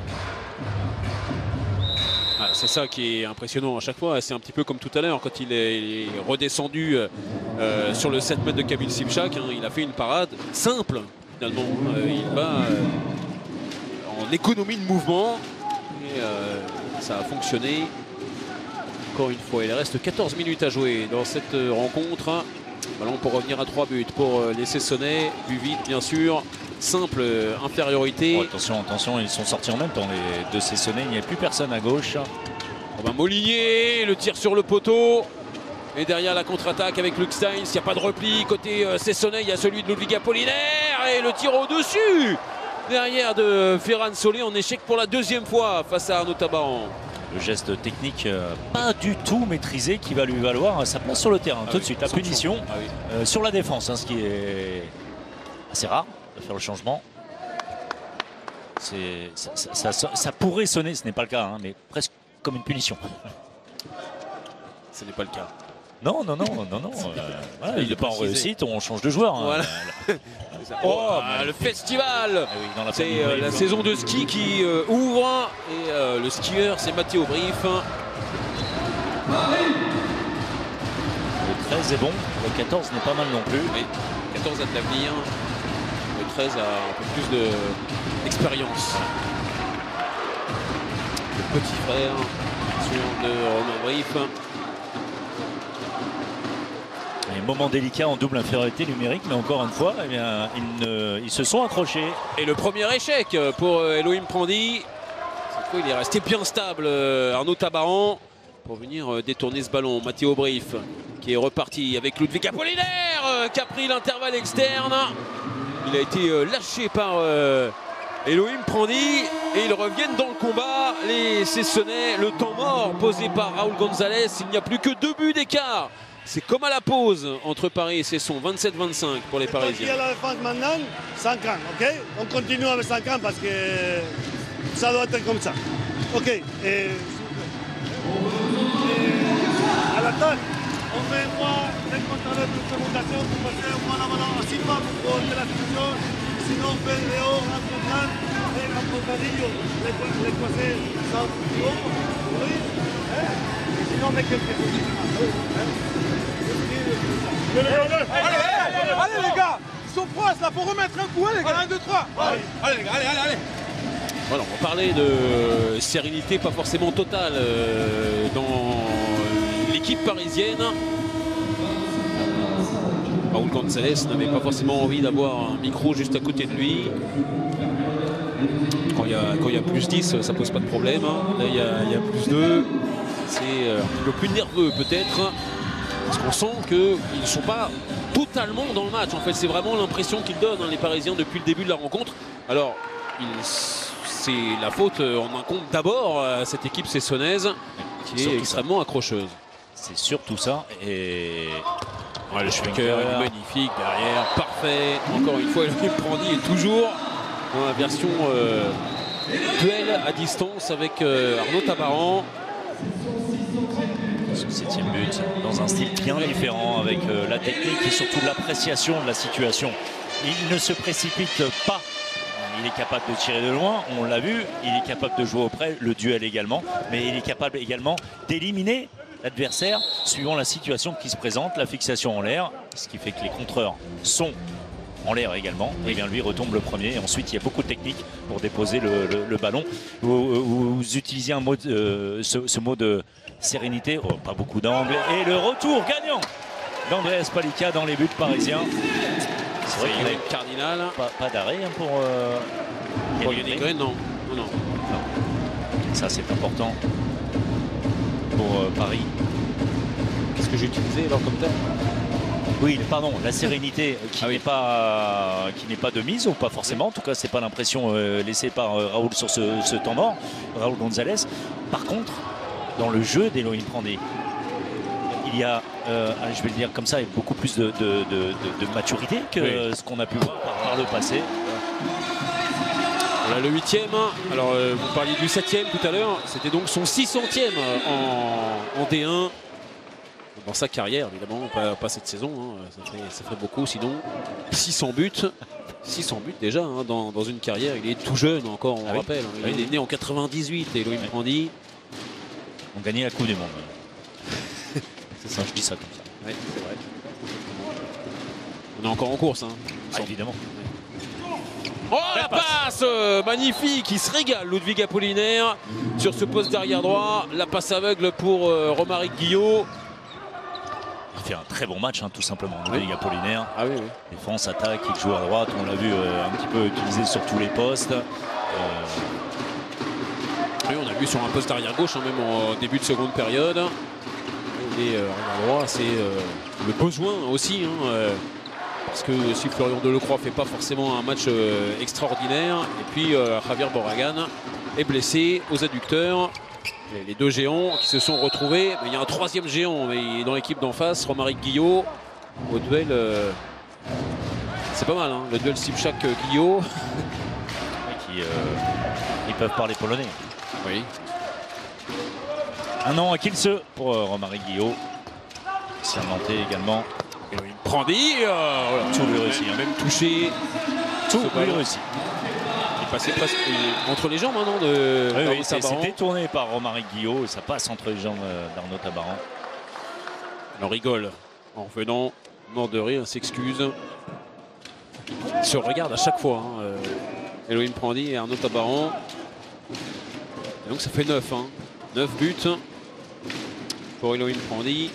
Ah, c'est ça qui est impressionnant à chaque fois. C'est un petit peu comme tout à l'heure quand il est, il est redescendu euh, sur le sept mètres de Kamil Simchak. Hein, il a fait une parade simple finalement. Euh, il va euh, en économie de mouvement et euh, ça a fonctionné. Encore une fois, il reste quatorze minutes à jouer dans cette rencontre. Ballon pour revenir à trois buts pour les Sessonnais. Plus vite bien sûr. Simple infériorité. Oh, attention, attention, ils sont sortis en même temps les deux Sessonnais. Il n'y a plus personne à gauche. Robin Molinier, le tir sur le poteau. Et derrière la contre-attaque avec Luc Steins. Il n'y a pas de repli. Côté euh, Sessonnais, il y a celui de Ludwig Apollinaire. Et le tir au-dessus. Derrière de Ferran Solé en échec pour la deuxième fois face à Arnaud Tabaran. Le geste technique euh, pas du tout maîtrisé qui va lui valoir sa place sur le terrain. Ah tout oui, de suite, la punition ah oui. euh, sur la défense, hein, ce qui est assez rare. Faire le changement, ça, ça, ça, ça pourrait sonner, ce n'est pas le cas, hein, mais presque comme une punition. Ce n'est pas le cas. Non, non, non, non, non. Euh, voilà, il n'est pas en réussite, on change de joueur. Hein. Voilà. Oh, ah, le festival. Ah oui, c'est euh, la saison de ski qui euh, ouvre et euh, le skieur c'est Matteo Brief. Le treize est bon, le quatorze n'est pas mal non plus. Oui, le quatorze a de l'avenir, le treize a un peu plus d'expérience. Le petit frère de Romain Brief. Un moment délicat en double infériorité numérique, mais encore une fois, eh bien, ils, ne, ils se sont accrochés. Et le premier échec pour Elohim Prandi. Cette fois, il est resté bien stable, Arnaud Tabaran, pour venir détourner ce ballon. Matteo Brief qui est reparti avec Ludwig Apollinaire qui a pris l'intervalle externe. Il a été lâché par Elohim Prandi et ils reviennent dans le combat. Les Sessonnais, le temps mort posé par Raúl González. Il n'y a plus que deux buts d'écart. C'est comme à la pause entre Paris et Cesson, vingt-sept vingt-cinq pour les Parisiens. Qui a la défense maintenant, cinq ans, ok? On continue avec cinq ans parce que ça doit être comme ça. Ok. Et, et à l'attaque, on fait moi des contrôles de présentation pour passer au moins la balle à six pas pour de la situation. Sinon, on fait les hauts, un peu plan, et un peu padillo, les croisés, ça oui. Et sinon, on met quelque chose. Allez, allez, allez les gars, ils sont proches là, faut remettre un coup, les gars, un, deux, trois. Allez, allez les gars, allez, allez, allez. Voilà, on parlait de sérénité pas forcément totale euh, dans l'équipe parisienne. Raúl González n'avait pas forcément envie d'avoir un micro juste à côté de lui. Quand il y a, quand il y a plus dix, ça pose pas de problème. Là, il y a, il y a plus deux. C'est un petit peu plus nerveux peut-être. Parce qu'on sent qu'ils ne sont pas totalement dans le match. En fait, c'est vraiment l'impression qu'ils donnent, hein, les Parisiens, depuis le début de la rencontre. Alors, c'est la faute, on incombe d'abord à cette équipe cessonnaise qui est extrêmement ça. accrocheuse. C'est surtout ça. Et ouais, le Schwenker est magnifique derrière, parfait. Encore une fois, Elohim Prandi est toujours dans la version euh, duel à distance avec euh, Arnaud Tabaran. Son septième but dans un style bien différent avec euh, la technique et surtout l'appréciation de la situation. Il ne se précipite pas, il est capable de tirer de loin, on l'a vu, il est capable de jouer auprès, le duel également, mais il est capable également d'éliminer l'adversaire suivant la situation qui se présente, la fixation en l'air, ce qui fait que les contreurs sont en l'air également, et bien lui retombe le premier. Et ensuite il y a beaucoup de techniques pour déposer le, le, le ballon. Vous, vous, vous utilisez un mot de, euh, ce, ce mot de sérénité, oh, pas beaucoup d'angle, et le retour gagnant d'Andreas Palika dans les buts parisiens. C'est vrai qu'il a une cardinale. Pas, pas d'arrêt hein, pour euh, pour Yannick Green, non. non, non. Ça c'est important pour euh, Paris. Qu'est-ce que j'ai utilisé alors comme tel? Oui, pardon, la sérénité qui ah oui. n'est pas, qui n'est pas de mise, ou pas forcément. En tout cas, c'est pas l'impression euh, laissée par euh, Raúl sur ce, ce temps mort, Raúl González. Par contre, dans le jeu d'Elohim Prandi, il y a, euh, je vais le dire comme ça, beaucoup plus de, de, de, de, de maturité que oui. ce qu'on a pu voir par, par le passé. Voilà le huitième. Alors, euh, vous parliez du septième tout à l'heure. C'était donc son six centième en, en D un. Dans sa carrière, évidemment, pas, pas cette saison, hein. ça, fait, ça fait beaucoup, sinon six cents buts, six cents buts déjà hein, dans, dans une carrière. Il est tout jeune encore, on ah oui. rappelle. Il oui. est né en quatre-vingt-dix-huit, et Elohim oui. Prandi. On gagnait la Coupe du Monde. C'est ça, je dis ça comme ça. Oui, c'est vrai. On est encore en course. Hein, ah, évidemment. Oh, la, la passe, passe euh, magnifique, il se régale, Ludwig Apollinaire, sur ce poste d'arrière droit. La passe aveugle pour euh, Romaric Guillot. Il fait un très bon match, hein, tout simplement. Oui. Ludwig Apollinaire. Ah oui, oui. Défense, attaque, il joue à droite. On l'a vu euh, un petit peu utilisé sur tous les postes. Euh... Oui, on a vu sur un poste arrière gauche, hein, même en début de seconde période. Et euh, arrière droit, c'est euh, le besoin aussi. Hein, euh, parce que si Florian Delecroix ne fait pas forcément un match euh, extraordinaire. Et puis euh, Javier Borragan est blessé aux adducteurs. Les deux géants qui se sont retrouvés. Mais il y a un troisième géant mais il est dans l'équipe d'en face, Romaric Guillot. Au duel, euh, c'est pas mal, hein, le duel Sipchak-Guillot. Qui, euh, ils peuvent parler polonais. Oui. Un an à Kielce pour euh, Romaric Guillot. C'est un Nantais également. Elohim Prandi, euh, voilà. Tout lui réussi. Même, même touché. Tout lui réussi. Il passait presque entre les jambes maintenant de oui, oui, Tabaran. C'est détourné par Romaric Guillot et ça passe entre les jambes d'Arnaud Tabaran. On rigole en revenant, mort de rire, s'excuse. Il se regarde à chaque fois. Hein. Euh, Elohim Prandi et Arnaud Tabaran. Et donc ça fait neuf. Hein. neuf buts pour Elohim Prandi.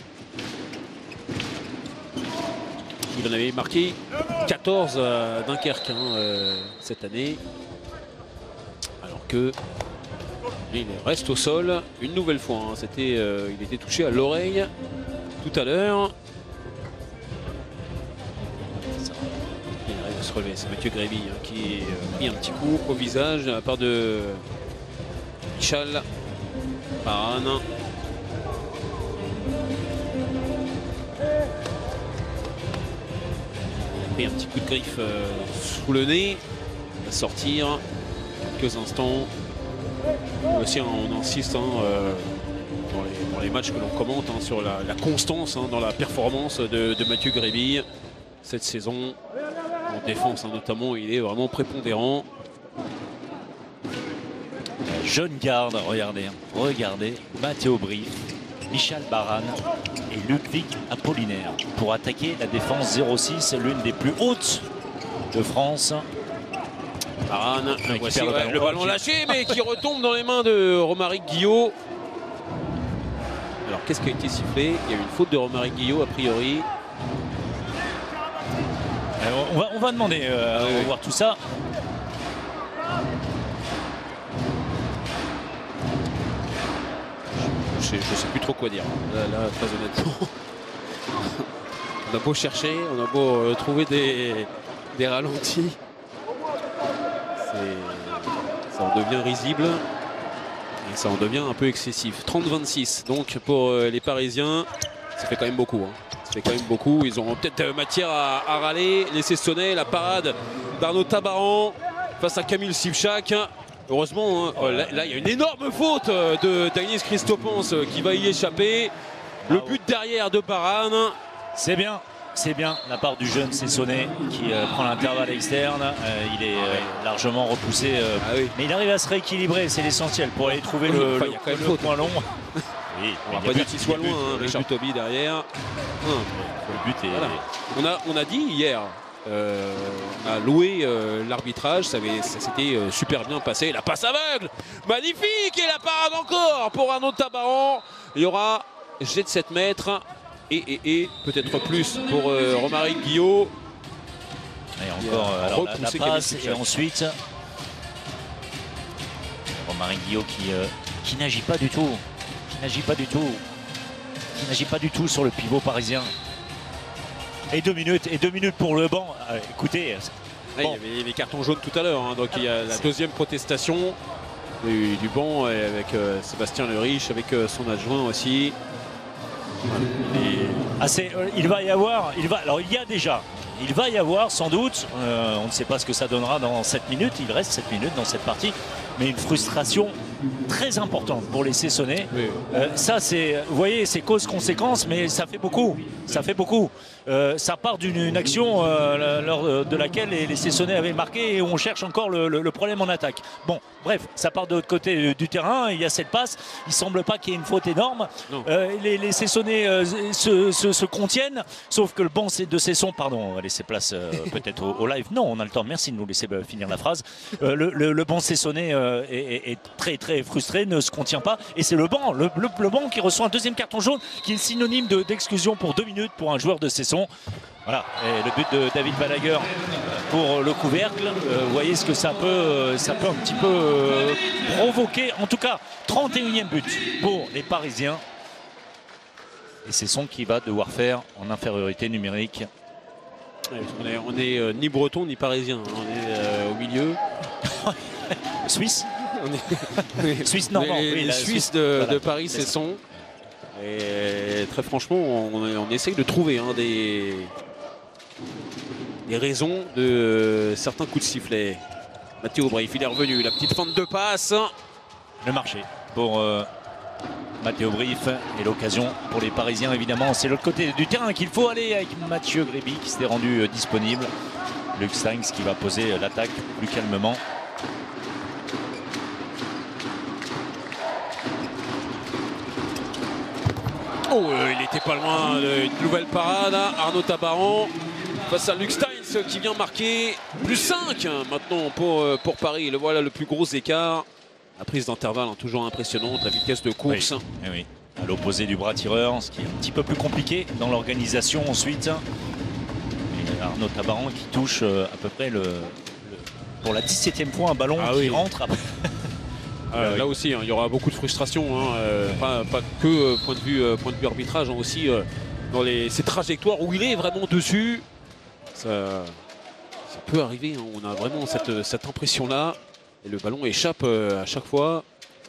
Il en avait marqué quatorze à Dunkerque hein, euh, cette année. Alors que il reste au sol une nouvelle fois. Hein. C'était, euh, il était touché à l'oreille tout à l'heure. Il arrive à se relever. C'est Mathieu Gréby hein, qui a pris un petit coup au visage de la part de Michal Baran. Et un petit coup de griffe euh, sous le nez. Il va sortir quelques instants. Aussi, hein, on insiste hein, euh, dans, les, dans les matchs que l'on commente hein, sur la, la constance hein, dans la performance de, de Mathieu Gréby. Cette saison, en défense hein, notamment, il est vraiment prépondérant. Jeune garde, regardez, regardez, Mathéo Brief, Michal Baran et Ludwig Apollinaire pour attaquer la défense zéro six, l'une des plus hautes de France. Baran, voici le ballon, le ballon lâché, mais qui retombe dans les mains de Romaric Guillot. Alors qu'est-ce qui a été sifflé? Il y a eu une faute de Romaric Guillot a priori. Alors, on, va, on va demander euh, ah, oui, à voir tout ça. Je ne sais plus trop quoi dire. Là, là très honnêtement. On a beau chercher, on a beau euh, trouver des, des ralentis. Ça en devient risible. Et ça en devient un peu excessif. trente vingt-six donc pour euh, les Parisiens. Ça fait quand même beaucoup. Hein. Ça fait quand même beaucoup. Ils ont peut-être euh, matière à, à râler. Laisser sonner la parade d'Arnaud Tabaran face à Camille Sivchak. Heureusement, hein, là, là il y a une énorme faute de Daniel Christopance qui va y échapper. Le but derrière de Baran. C'est bien, c'est bien la part du jeune Sessonnet qui euh, prend l'intervalle externe. Euh, il est euh, largement repoussé, euh, ah oui. mais il arrive à se rééquilibrer, c'est l'essentiel pour aller trouver oui, le, enfin, le, il y a quand même le faute, point long. Oui, on va pas dire qu'il soit loin, hein, Richard Toby derrière. Hum. Le but est... Voilà. On a, on a dit hier. Euh, on a loué euh, l'arbitrage, ça, ça s'était euh, super bien passé. La passe aveugle, magnifique, et la parade encore pour Arnaud Tabaran. Il y aura jet de sept mètres et, et, et peut-être plus pour euh, Romaric Guillot. Et encore euh, alors, la, la passe et ensuite Romaric Guillot qui, euh, qui n'agit pas du tout, qui n'agit pas du tout, qui n'agit pas du tout sur le pivot parisien. Et deux minutes, et deux minutes pour le banc. Euh, écoutez, bon. Il y avait les cartons jaunes tout à l'heure, hein, donc il y a la deuxième protestation du, du banc avec euh, Sébastien Le Riche, avec euh, son adjoint aussi. Et... Ah, euh, il va y avoir, il va, alors il y a déjà, il va y avoir sans doute, euh, on ne sait pas ce que ça donnera dans sept minutes, il reste sept minutes dans cette partie, mais une frustration très importante pour les Sessonnais. Oui. Euh, ça, c'est, vous voyez, c'est cause-conséquence, mais ça fait beaucoup. Ça fait beaucoup. Euh, ça part d'une action euh, lors de laquelle les, les Sessonnais avaient marqué et on cherche encore le, le, le problème en attaque. Bon, bref, ça part de l'autre côté du terrain. Il y a cette passe. Il ne semble pas qu'il y ait une faute énorme. Euh, les, les Sessonnais euh, se, se, se contiennent, sauf que le banc de Cesson, pardon, on va laisser place euh, peut-être au, au live. Non, on a le temps. Merci de nous laisser finir la phrase. Euh, le, le, le banc Cessonnais euh, est, est, est très très frustré, ne se contient pas. Et c'est le banc, le, le, le banc qui reçoit un deuxième carton jaune, qui est synonyme d'exclusion pour deux minutes pour un joueur de Cesson. Voilà, et le but de David Balaguer pour le couvercle. Euh, vous voyez ce que ça peut, ça peut un petit peu euh, provoquer. En tout cas, trente et unième but pour les Parisiens. Et Cesson qui va devoir faire en infériorité numérique. On est, on est euh, ni breton ni parisien, on est euh, au milieu. Suisse. On est... Suisse normand. Les, oui, les Suisses de, voilà, de Paris, Cesson. Et très franchement, on, on essaye de trouver hein, des, des raisons de euh, certains coups de sifflet. Mathéo Brief, il est revenu, la petite fente de passe. Le marché pour euh, Matteo Brief et l'occasion pour les Parisiens évidemment. C'est l'autre côté du terrain qu'il faut aller avec Mathieu Gréby qui s'était rendu euh, disponible. Luc Steins qui va poser l'attaque plus calmement. Oh, euh, il était pas loin d'une nouvelle parade. Arnaud Tabaran face à Luc Steins qui vient marquer plus cinq maintenant pour, euh, pour Paris. Le voilà le plus gros écart. La prise d'intervalle hein, toujours impressionnante, la vitesse de course. Oui, oui, oui. À l'opposé du bras tireur, ce qui est un petit peu plus compliqué dans l'organisation ensuite. Et Arnaud Tabaran qui touche euh, à peu près le, le pour la dix-septième fois un ballon ah, qui oui. rentre. Après. Euh, là aussi, hein, il y aura beaucoup de frustration, hein, euh, pas, pas que euh, point de vue, euh, point de vue arbitrage, hein, aussi euh, dans les, ces trajectoires où il est vraiment dessus. Ça, ça peut arriver, hein, on a vraiment cette, cette impression-là. Et le ballon échappe euh, à chaque fois.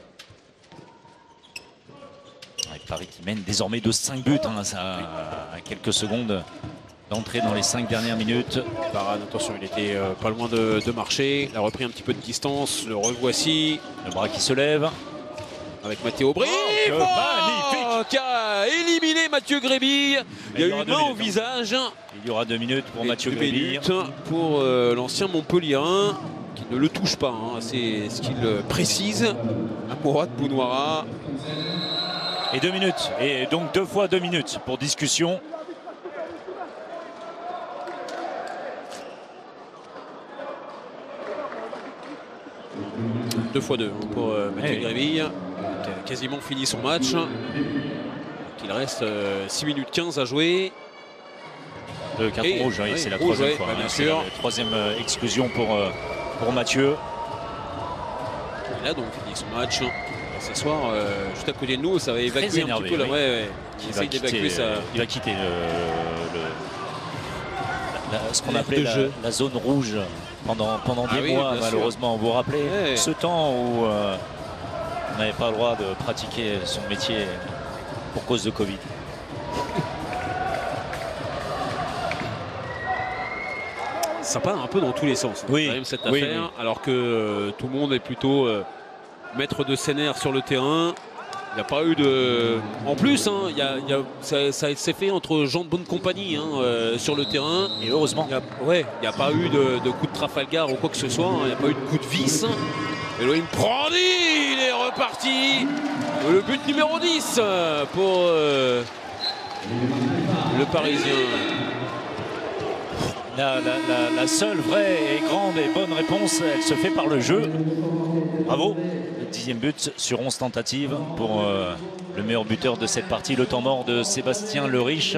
Ouais, Paris qui mène désormais de cinq buts, hein, ça, à quelques secondes d'entrée dans les cinq dernières minutes. Parade, attention, il était euh, pas loin de, de marcher. Il a repris un petit peu de distance. Le revoici. Le bras qui se lève. Avec Matteo Brief. Oh, oh, magnifique. Qui a éliminé Mathieu Gréby. Il y a eu une main au visage. Il y aura deux minutes pour Et Mathieu Gréby. Pour euh, l'ancien Montpellierin qui ne le touche pas. Hein. C'est ce qu'il précise à Mourad Bounouara. Et deux minutes. Et donc deux fois deux minutes pour discussion. Deux fois deux pour euh, Mathieu hey. Gréby, qui a quasiment fini son match. Il reste euh, six minutes quinze à jouer. Le carton Et, rouge, oui, oui, c'est la troisième ouais, fois. Bah, bien hein, sûr. La troisième euh, exclusion pour, euh, pour Mathieu. Il a donc fini son match. Ce soir, euh, juste à côté de nous, ça va évacuer énervé, un petit peu. Oui. Là, ouais, ouais. Il, il, va quitter, sa... il va quitter le, le, la, la, ce qu'on appelait la, la zone rouge. Pendant, pendant ah des oui, mois, malheureusement, sûr. Vous vous rappelez ouais. ce temps où euh, on n'avait pas le droit de pratiquer son métier pour cause de Covid. Sympa un peu dans tous les sens. Oui. Quand même cette oui, affaire, oui. alors que euh, tout le monde est plutôt euh, maître de scénaire sur le terrain. Il n'y a pas eu de... En plus, hein, y a, y a, ça, ça s'est fait entre gens de bonne compagnie hein, euh, sur le terrain. Et heureusement. Il n'y a, a pas eu de, de coup de Trafalgar ou quoi que ce soit. Il hein, n'y a pas eu de coup de vis. Elohim Prandi, il est reparti. Le but numéro dix pour euh, le Parisien. La, la, la, la seule vraie et grande et bonne réponse, elle se fait par le jeu. Bravo. Dixième but sur onze tentatives pour euh, le meilleur buteur de cette partie. Le temps mort de Sébastien Le Riche. Oh,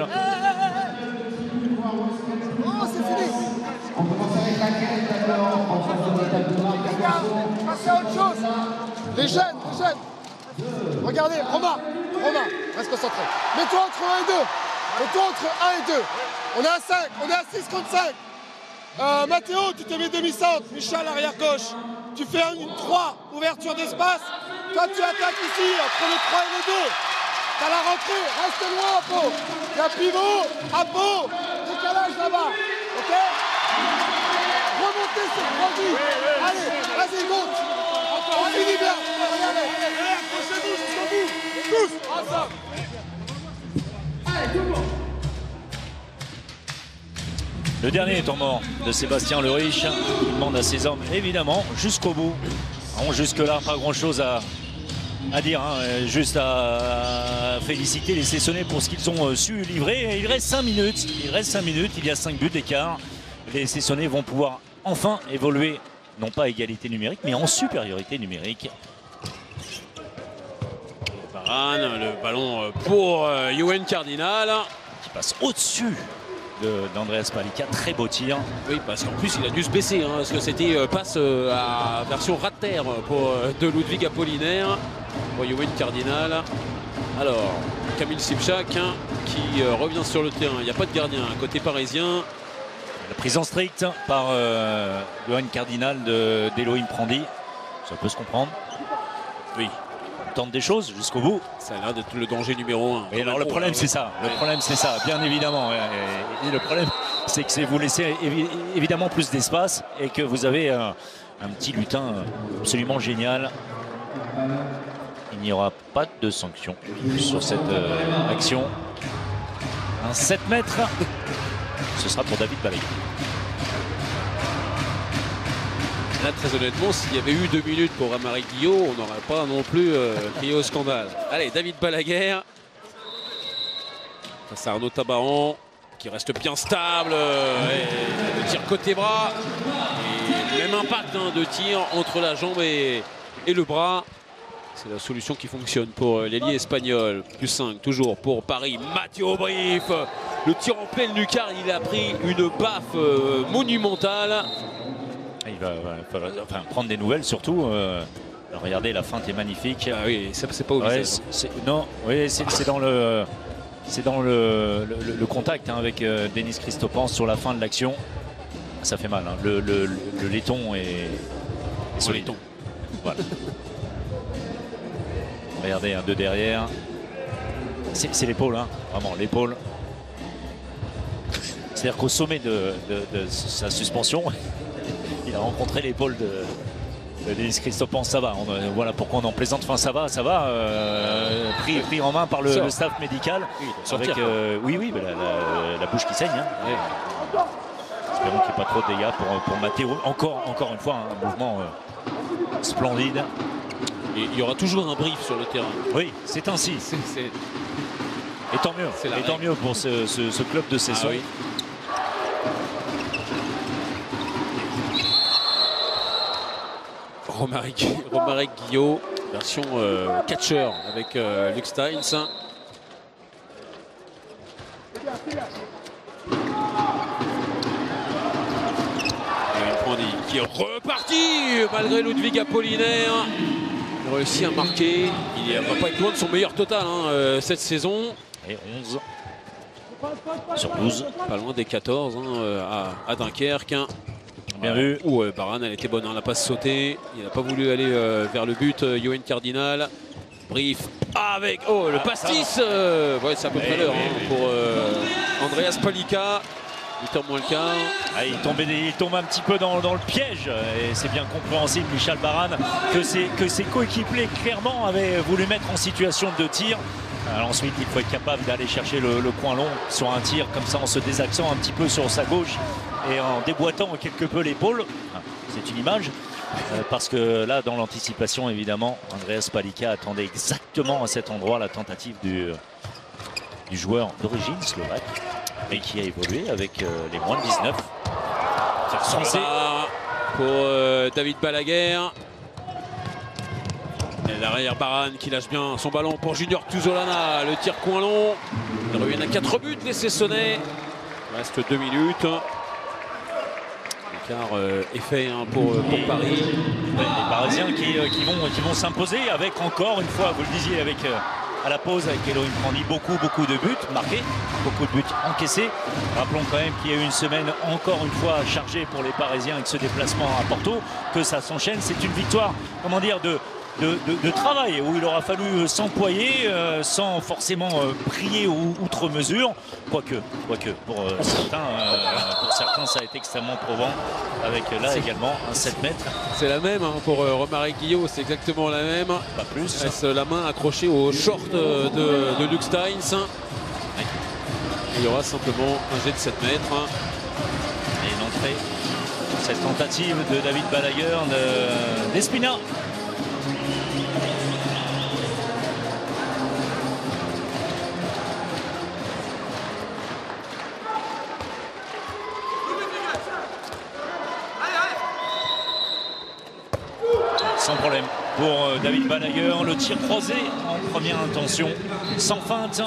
c'est fini. Passez à autre chose. Les jeunes, les jeunes. Regardez, Romain, Romain, reste concentré. Mets-toi entre un et deux. Mets-toi entre un et deux. On est à cinq, on est à six contre cinq. Euh, Mathéo, tu te mets demi-centre. Michel, arrière gauche. Tu fais une trois, ouverture d'espace. Toi, tu attaques ici, entre le trois et le deux. T'as la rentrée, reste loin, Apo. Il y a pivot, Apo, décalage là-bas. Ok? Remontez sur le produit. Allez, vas-y, monte. On finit bien. Regardez. Poussez-vous jusqu'au bout. Tous, ensemble. Allez, tout le monde. Le dernier temps mort de Sébastien Le Riche, il demande à ses hommes, évidemment, jusqu'au bout. Bon, jusque-là, pas grand-chose à, à dire, hein, juste à féliciter les Sessonnais pour ce qu'ils ont su livrer. Il reste cinq minutes, il reste cinq minutes, il y a cinq buts d'écart. Les Sessonnais vont pouvoir enfin évoluer, non pas à égalité numérique, mais en supériorité numérique. Varane, le ballon pour Yoann Cardinal. Qui passe au-dessus d'Andreas Palika, très beau tir. Oui, parce qu'en plus il a dû se baisser, hein, parce que c'était euh, passe euh, à version rat de terre pour euh, de Ludwig Apollinaire, pour Yoann Cardinal. Alors, Kamil Sipchak hein, qui euh, revient sur le terrain, il n'y a pas de gardien côté parisien. La prise en strict par euh, Yoann Cardinal d'Elohim Prandi, ça peut se comprendre. Oui. Tente des choses jusqu'au bout. Ça a l'air d'être le danger numéro un. Et alors le problème c'est ça, le problème c'est ça, bien évidemment. Et le problème c'est que vous laissez évidemment plus d'espace et que vous avez un, un petit lutin absolument génial. n'y aura pas de sanction sur cette euh, action. Un sept mètres, ce sera pour David Balaguer. Là, très honnêtement, s'il y avait eu deux minutes pour Romaric Guillot, on n'aurait pas non plus euh, crié au scandale. Allez, David Balaguer face à Arnaud Tabaron qui reste bien stable. Euh, et le tir côté bras. Et le même impact hein, de tir entre la jambe et, et le bras. C'est la solution qui fonctionne pour l'ailier espagnol. Plus cinq toujours pour Paris. Matteo Brief. Le tir en pleine lucarne, il a pris une baffe euh, monumentale. Il va, va, va enfin, prendre des nouvelles surtout. Euh, regardez, la feinte est magnifique. Ah oui, c'est pas au ouais, visage. Non, oui, c'est dans le, c'est dans le, le, le contact hein, avec euh, Denis Christophe sur la fin de l'action. Ça fait mal. Hein. Le, le, le, le laiton est, est solide. Laiton. Voilà. Regardez, un deux derrière. C'est l'épaule, hein, vraiment l'épaule. C'est-à-dire qu'au sommet de, de, de sa suspension, il a rencontré l'épaule de, de Denis Christophe. Ça va, on, voilà pourquoi on en plaisante. Enfin, ça va, ça va. Euh, pris, pris en main par le, le staff médical. Oui, avec, euh, oui, oui, mais la, la, la bouche qui saigne. Hein. Ouais. Espérons qu'il n'y ait pas trop de dégâts pour, pour Matteo. Encore, encore une fois, hein, un mouvement euh, splendide. Et il y aura toujours un brief sur le terrain. Oui, c'est ainsi. Et tant mieux. Et tant mieux pour ce, ce, ce club de saison. Ah, oui. Romaric, Romaric Guillot, version euh, catcher avec euh, Luc Steins. Qui est reparti malgré Ludwig Apollinaire. Il a réussi à marquer. Il ne va pas être loin de son meilleur total hein, euh, cette saison. Et onze sur douze. Pas loin des quatorze hein, à, à Dunkerque. Hein. Bien vu. Où euh, Baran, elle était bonne, hein, la passe sautée. Il n'a pas voulu aller euh, vers le but. Euh, Yoann Cardinal. Brief avec oh le pastis. Euh, ouais, c'est à peu près l'heure hein, pour euh, Andreas Palika. huit heures moins le quart. Ah, il, tombe, il tombe un petit peu dans, dans le piège et c'est bien compréhensible, Michel Baran, que ses, que ses coéquipiers clairement avaient voulu mettre en situation de tir. Alors ensuite, il faut être capable d'aller chercher le, le coin long sur un tir comme ça en se désaxant un petit peu sur sa gauche et en déboîtant quelque peu l'épaule. C'est une image. Euh, parce que là, dans l'anticipation, évidemment, Andreas Palika attendait exactement à cet endroit la tentative du, du joueur d'origine slovaque. Et qui a évolué avec euh, les moins de dix-neuf. Français pour euh, David Balaguer. Et l'arrière Baran qui lâche bien son ballon pour Junior Tuzolana. Le tir coin long. Il revient à quatre buts, l'essai sonné. Il reste deux minutes. L'écart euh, est fait hein, pour, euh, pour Paris. Les Parisiens qui, euh, qui vont, qui vont s'imposer avec encore une fois, vous le disiez, avec... Euh, à la pause avec Elohim Prandi, beaucoup beaucoup de buts marqués, beaucoup de buts encaissés. Rappelons quand même qu'il y a eu une semaine encore une fois chargée pour les Parisiens avec ce déplacement à Porto, que ça s'enchaîne. C'est une victoire, comment dire, de, de, de, de travail où il aura fallu s'employer euh, sans forcément euh, prier ou, outre mesure. Quoique, quoique pour, euh, certains, euh, pour certains ça a été extrêmement probant avec là également un sept mètres. C'est la même hein, pour euh, Romaric Guillot, c'est exactement la même. Pas plus. Il reste la main accrochée au short euh, de, de Luc Steins. Il y aura simplement un jet de sept mètres. Et l'entrée, cette tentative de David Balaguer d'Espina. Sans problème pour David Balaguer, le tir croisé en première intention, sans feinte.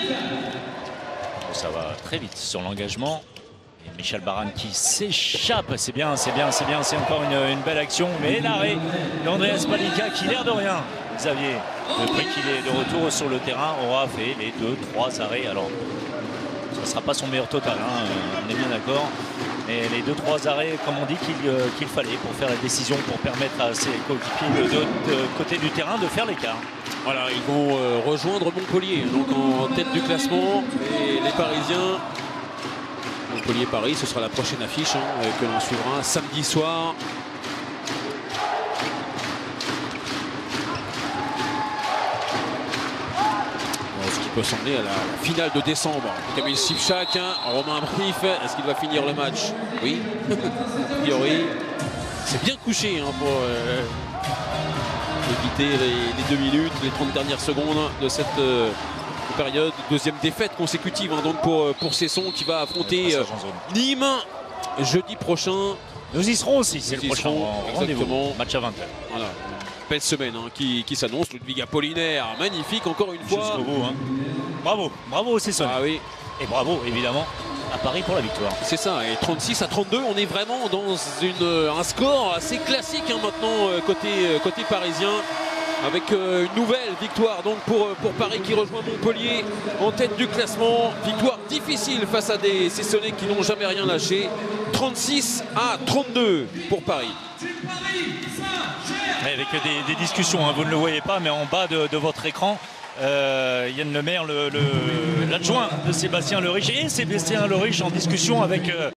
Ça va très vite sur l'engagement. Et Michel Baran qui s'échappe, c'est bien, c'est bien, c'est bien, c'est encore une, une belle action. Mais l'arrêt d'Andreas Palika qui, l'air de rien, Xavier, depuis qu'il est de retour sur le terrain, aura fait les deux, trois arrêts. Alors, ce ne sera pas son meilleur total, hein, on est bien d'accord. Et les deux trois arrêts, comme on dit, qu'il euh, qu'il fallait pour faire la décision, pour permettre à ses coéquipiers de l'autre côté du terrain de faire l'écart. Voilà, ils vont euh, rejoindre Montpellier, donc en tête du classement. Et les Parisiens, Montpellier-Paris, ce sera la prochaine affiche hein, que l'on suivra samedi soir. peut sembler à la, la finale de décembre. Kamil Sivchak, hein, Romain Brief, est-ce qu'il va finir le match? Oui, a priori. C'est bien couché hein, pour euh, éviter les, les deux minutes, les trente dernières secondes de cette euh, période. Deuxième défaite consécutive hein, donc pour, pour Cesson qui va affronter euh, Nîmes jeudi prochain. Nous y serons aussi, c'est le prochain rendez-vous. Match à vingt heures. Voilà. Belle semaine hein, qui, qui s'annonce. Ludwig Apollinaire, magnifique encore une fois. Jusqu'au bout. Hein. Bravo, bravo Cesson. Ah oui. Et bravo évidemment à Paris pour la victoire. C'est ça, et trente-six à trente-deux, on est vraiment dans une, un score assez classique hein, maintenant côté, côté parisien. Avec euh, une nouvelle victoire donc pour, pour Paris qui rejoint Montpellier en tête du classement. Victoire difficile face à des Cessonnais qui n'ont jamais rien lâché. trente-six à trente-deux pour Paris. Avec des, des discussions, hein, vous ne le voyez pas, mais en bas de, de votre écran, euh, Yann Lemaire, l'adjoint le, le, de Sébastien Leriche, et Sébastien Leriche en discussion avec... Euh